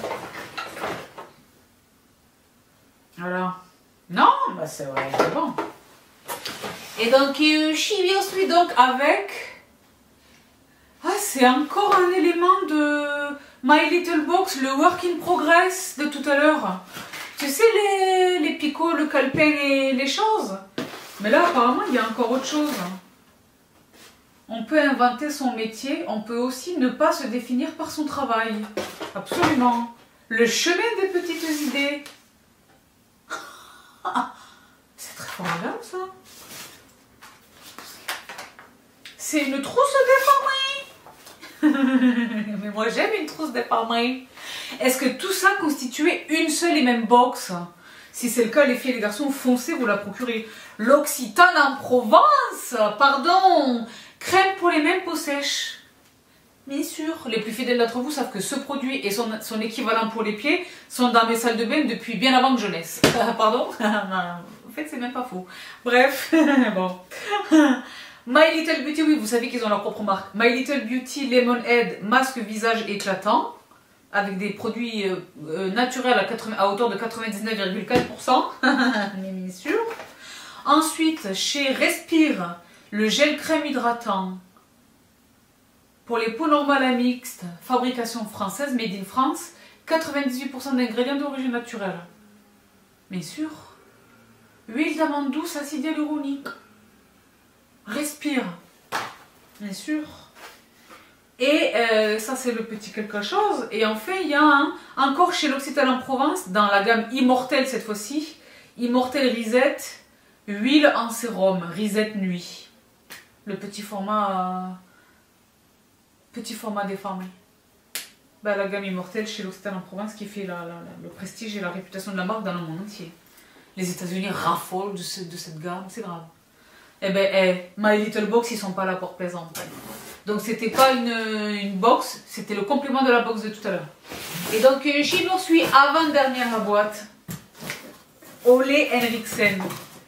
B: Voilà. Non, bah c'est vrai, c'est bon. Et donc, euh, chérie, on suit donc avec... Ah, c'est encore un élément de My Little Box, le work in progress de tout à l'heure. Tu sais, les, les picots, le calepin et les choses. Mais là, apparemment, il y a encore autre chose. On peut inventer son métier, on peut aussi ne pas se définir par son travail. Absolument. Le chemin des petites idées. C'est très formidable, ça. C'est une trousse déformée. Mais moi, j'aime une trousse déformée. Est-ce que tout ça constituait une seule et même box? Si c'est le cas, les filles et les garçons, foncez, vous la procurez. L'Occitane en Provence, pardon. Crème pour les mêmes peaux sèches. Bien sûr, les plus fidèles d'entre vous savent que ce produit et son, son équivalent pour les pieds sont dans mes salles de bain depuis bien avant que je naisse. Pardon? En fait, c'est même pas faux. Bref, bon. My Little Beauty, oui, vous savez qu'ils ont leur propre marque. My Little Beauty Lemonade masque visage éclatant avec des produits euh, euh, naturels à, quatre-vingts, à hauteur de quatre-vingt-dix-neuf virgule quatre pour cent. Mais bien sûr. Ensuite, chez Respire, le gel crème hydratant pour les peaux normales à mixte, fabrication française, made in France, quatre-vingt-dix-huit pour cent d'ingrédients d'origine naturelle. Bien sûr. Huile d'amande douce acidée hyaluronique. Respire. Bien sûr. Et euh, ça, c'est le petit quelque chose. Et enfin, il y a un, encore chez l'Occitane en Provence, dans la gamme Immortel cette fois-ci, Immortel Risette, huile en sérum, Risette Nuit. Le petit format... Euh, petit format déformé. Ben, la gamme Immortel chez l'Occitane en Provence qui fait la, la, la, le prestige et la réputation de la marque dans le monde entier. Les États-Unis raffolent de, ce, de cette gamme, c'est grave. Eh ben, eh, My Little Box, ils sont pas là pour plaisanter. Donc, c'était pas une, une box, c'était le complément de la box de tout à l'heure. Et donc, chez nous, suis avant-dernière boîte. Ole Henriksen.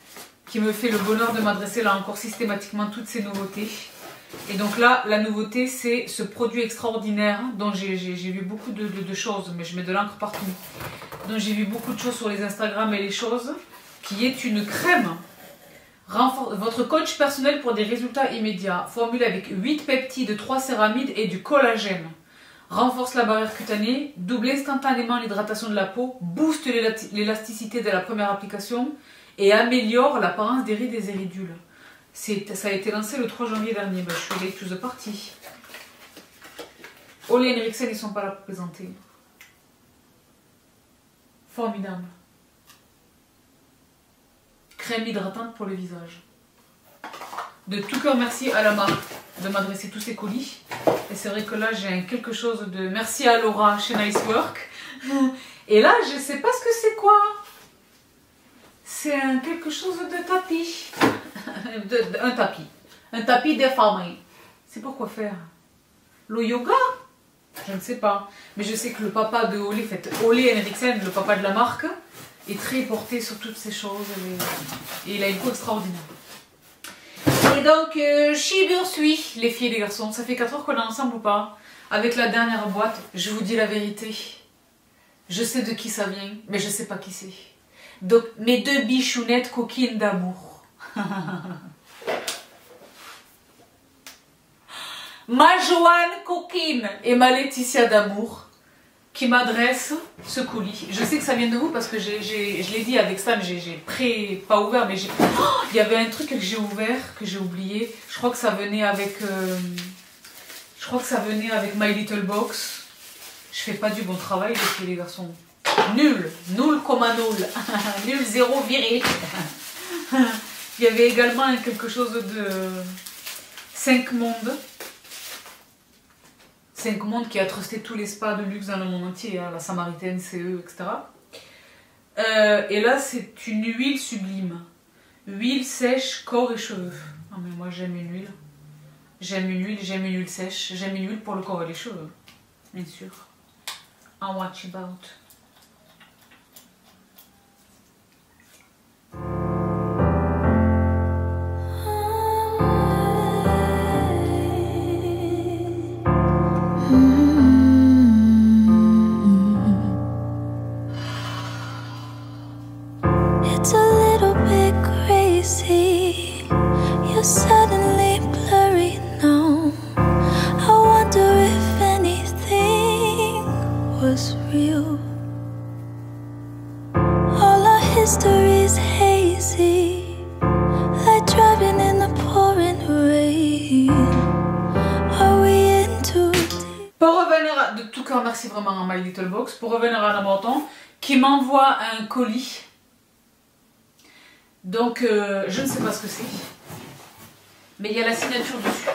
B: qui me fait le bonheur de m'adresser là encore systématiquement toutes ces nouveautés. Et donc là, la nouveauté, c'est ce produit extraordinaire dont j'ai vu beaucoup de, de, de choses, mais je mets de l'encre partout. Donc j'ai vu beaucoup de choses sur les Instagram et les choses, qui est une crème. Renfor- votre coach personnel pour des résultats immédiats, formulée avec huit peptides, trois céramides et du collagène. Renforce la barrière cutanée, double instantanément l'hydratation de la peau, booste l'élasticité de la première application et améliore l'apparence des rides et des iridules. Ça a été lancé le trois janvier dernier. Ben, je suis late to the party. Ole et Henriksen, ils ne sont pas là pour présenter. Formidable. Crème hydratante pour le visage. De tout cœur, merci à la marque de m'adresser tous ces colis. Et c'est vrai que là, j'ai quelque chose de... Merci à Laura chez Nice Work. Et là, je ne sais pas ce que c'est quoi. C'est un quelque chose de tapis. de, de, un tapis. Un tapis déformé. C'est pour quoi faire? Le yoga? Je ne sais pas. Mais je sais que le papa de Ole, en fait, Ole Henriksen, le papa de la marque, est très porté sur toutes ces choses. Et, et il a une peau extraordinaire. Et donc, euh, Shibursui, les filles et les garçons. Ça fait quatre heures qu'on est ensemble ou pas? Avec la dernière boîte, je vous dis la vérité. Je sais de qui ça vient, mais je sais pas qui c'est. Donc, mes deux bichounettes coquines d'amour. Ma Joanne coquine et ma Laetitia d'amour qui m'adresse ce colis. Je sais que ça vient de vous parce que j'ai, j'ai, je l'ai dit avec Stan, j'ai pré... pas ouvert, mais j'ai... Oh, il y avait un truc que j'ai ouvert, que j'ai oublié. Je crois que ça venait avec... Euh, je crois que ça venait avec My Little Box. Je fais pas du bon travail, les filles et les garçons. Nul, nul comme un nul. Nul, zéro, viré. Il y avait également quelque chose de cinq mondes. cinq mondes qui a trusté tous les spas de luxe dans le monde entier, hein, la Samaritaine, C E, et cetera. Euh, et là, c'est une huile sublime. Huile sèche, corps et cheveux. Ah, mais moi, j'aime une huile. J'aime une huile, j'aime une huile sèche. J'aime une huile pour le corps et les cheveux. Bien sûr. En watch about.
D: It's a little bit crazy. You're suddenly blurry now. I wonder if anything was real. All our history's hazy, like driving in the pouring rain. Are we into deep?
B: Pour revenir à, de tout cœur, merci vraiment à My Little Box. Pour revenir à la Breton, qui m'envoie un colis. Donc, euh, je ne sais pas ce que c'est. Mais il y a la signature dessus.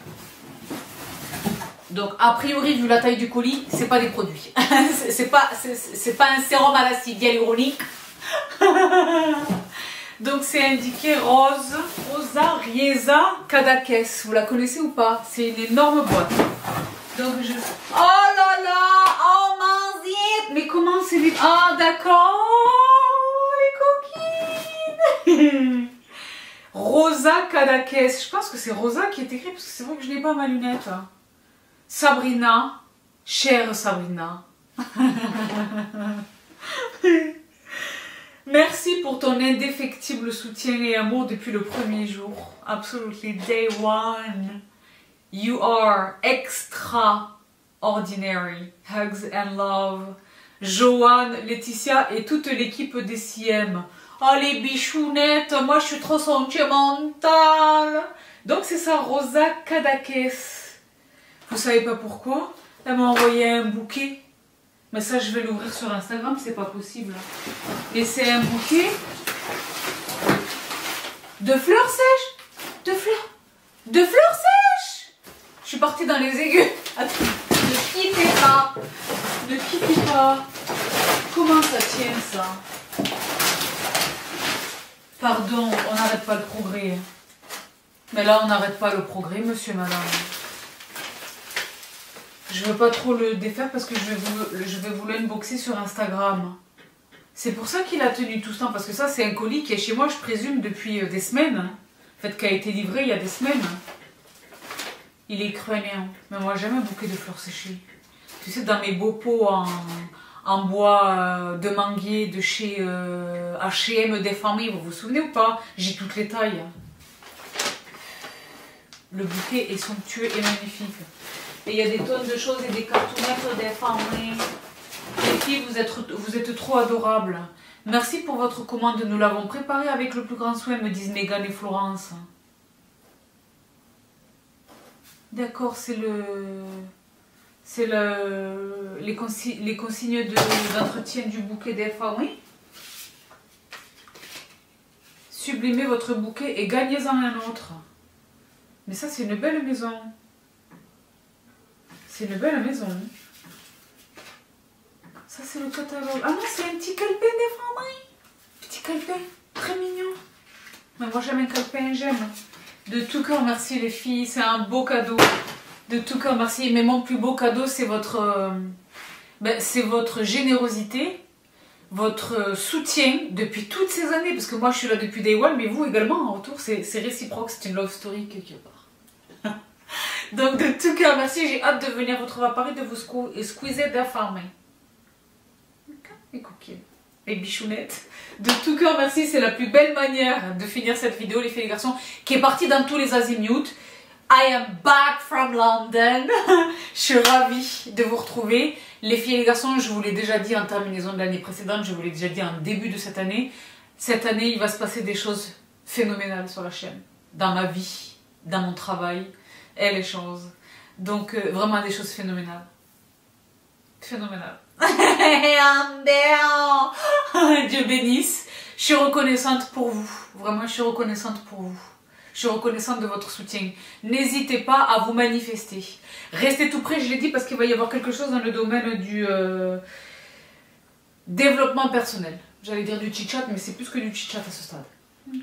B: Donc, a priori, vu la taille du colis, c'est pas des produits. c'est pas, c'est pas un sérum à l'acide hyaluronique. Donc, c'est indiqué rose, Rosa Riesa Kadakes. Vous la connaissez ou pas? C'est une énorme boîte. Donc, je... Oh là là! Oh, mince! Mais comment c'est... Ah, oh, d'accord! Rosa Kadakes, je pense que c'est Rosa qui est écrit parce que c'est vrai que je n'ai pas ma lunette. Sabrina, chère Sabrina. Merci pour ton indéfectible soutien et amour depuis le premier jour. Absolutely day one. You are extraordinary. Hugs and love. Joanne, Laetitia et toute l'équipe des C M. Oh les bichounettes, moi je suis trop sentimentale. Donc c'est ça, Rosa Kadakes. Vous savez pas pourquoi? Elle m'a envoyé un bouquet. Mais ça je vais l'ouvrir sur Instagram, c'est pas possible. Et c'est un bouquet de fleurs sèches. De fleurs. De fleurs sèches. Je suis partie dans les aigus. Attends, ne quittez pas. Ne quittez pas. Comment ça tient ça? Pardon, on n'arrête pas le progrès. Mais là, on n'arrête pas le progrès, monsieur, madame. Je veux pas trop le défaire parce que je vais vous, je vais vous l'unboxer sur Instagram. C'est pour ça qu'il a tenu tout ce temps, parce que ça c'est un colis qui est chez moi, je présume, depuis des semaines. En fait, qui a été livré il y a des semaines. Il est ukrainien. Mais moi j'aime un bouquet de fleurs séchées. Tu sais, dans mes beaux pots en, en bois de manguier de chez euh, H et M déformé, vous vous souvenez ou pas? J'ai toutes les tailles. Le bouquet est somptueux et magnifique. Et il y a des tonnes de choses et des cartounettes déformées. Les filles, vous êtes, vous êtes trop adorables. Merci pour votre commande. Nous l'avons préparée avec le plus grand soin, me disent Mégane et Florence. D'accord, c'est le... C'est le... les, consi... les consignes d'entretien du bouquet déformé. Sublimez votre bouquet et gagnez-en un autre. Mais ça, c'est une belle maison. C'est une belle maison. Ça, c'est le catalogue. Ah non, c'est un petit calepin déformé. Petit calepin, très mignon. Mais moi, j'aime un calepin, j'aime. De tout cœur, merci les filles. C'est un beau cadeau. De tout cœur, merci. Mais mon plus beau cadeau, c'est votre, euh, ben, c'est votre générosité, votre soutien depuis toutes ces années. Parce que moi, je suis là depuis Day One, mais vous également, en retour, c'est réciproque. C'est une love story quelque part. Donc, de tout cœur, merci. J'ai hâte de venir vous trouver à Paris, de vous squeezer d'affarmer. Et coquines. Et bichounettes. De tout cœur, merci. C'est la plus belle manière de finir cette vidéo, les filles et les garçons, qui est partie dans tous les azimuts. I am back from London. Je suis ravie de vous retrouver. Les filles et les garçons, je vous l'ai déjà dit en terminaison de l'année précédente, je vous l'ai déjà dit en début de cette année. Cette année, il va se passer des choses phénoménales sur la chaîne. Dans ma vie, dans mon travail, et les choses. Donc, euh, vraiment des choses phénoménales. Phénoménales. Dieu bénisse. Je suis reconnaissante pour vous. Vraiment, je suis reconnaissante pour vous. Je suis reconnaissante de votre soutien. N'hésitez pas à vous manifester. Restez tout près, je l'ai dit, parce qu'il va y avoir quelque chose dans le domaine du euh, développement personnel. J'allais dire du chit-chat, mais c'est plus que du chit-chat à ce stade.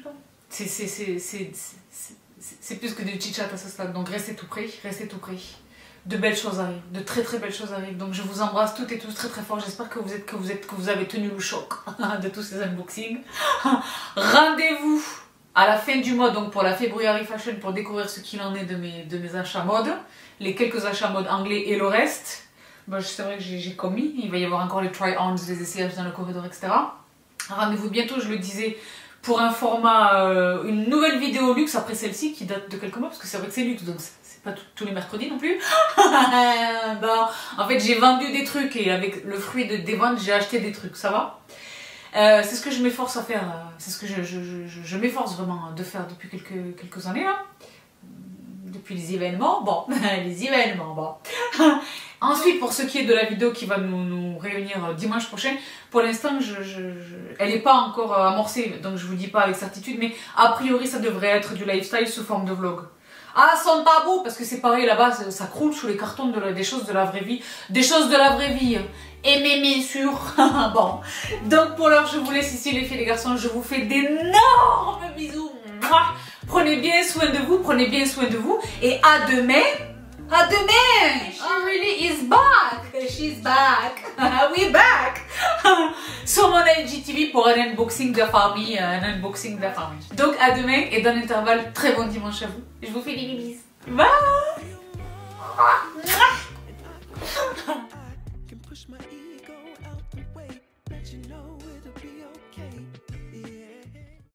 B: C'est plus que du chit-chat à ce stade. Donc restez tout près, restez tout près. De belles choses arrivent, de très très belles choses arrivent. Donc je vous embrasse toutes et tous très très fort. J'espère que vous êtes que vous êtes que vous avez tenu le choc de tous ces unboxings. Rendez-vous à la fin du mois, donc pour la February Fashion, pour découvrir ce qu'il en est de mes, de mes achats mode, les quelques achats mode anglais et le reste. Bon, c'est vrai que j'ai commis, il va y avoir encore les try-ons, les essayages dans le corridor, et cetera. Rendez-vous bientôt, je le disais, pour un format, euh, une nouvelle vidéo luxe après celle-ci qui date de quelques mois, parce que c'est vrai que c'est luxe, donc c'est pas tous les mercredis non plus. Bon, en fait, j'ai vendu des trucs et avec le fruit de, des ventes, j'ai acheté des trucs, ça va. Euh, c'est ce que je m'efforce à faire, c'est ce que je, je, je, je m'efforce vraiment de faire depuis quelques, quelques années là. Depuis les événements, bon, les événements, bon. Ensuite, pour ce qui est de la vidéo qui va nous, nous réunir dimanche prochain, pour l'instant, je, je, je, elle n'est pas encore amorcée, donc je vous dis pas avec certitude, mais a priori, ça devrait être du lifestyle sous forme de vlog. Ah, sans tabou, parce que c'est pareil là-bas, ça, ça croule sous les cartons de la, des choses de la vraie vie, des choses de la vraie vie. Aimez bien sûr. Bon, donc pour l'heure, je vous laisse ici, les filles et les garçons, je vous fais d'énormes bisous. Prenez bien soin de vous, prenez bien soin de vous, et à demain. À demain! Oh, really is back! She's back! We back! Sur mon I G T V pour un unboxing de la famille, un unboxing de la famille. Donc à demain et dans l'intervalle, très bon dimanche à vous. Je vous fais des bisous. Bye!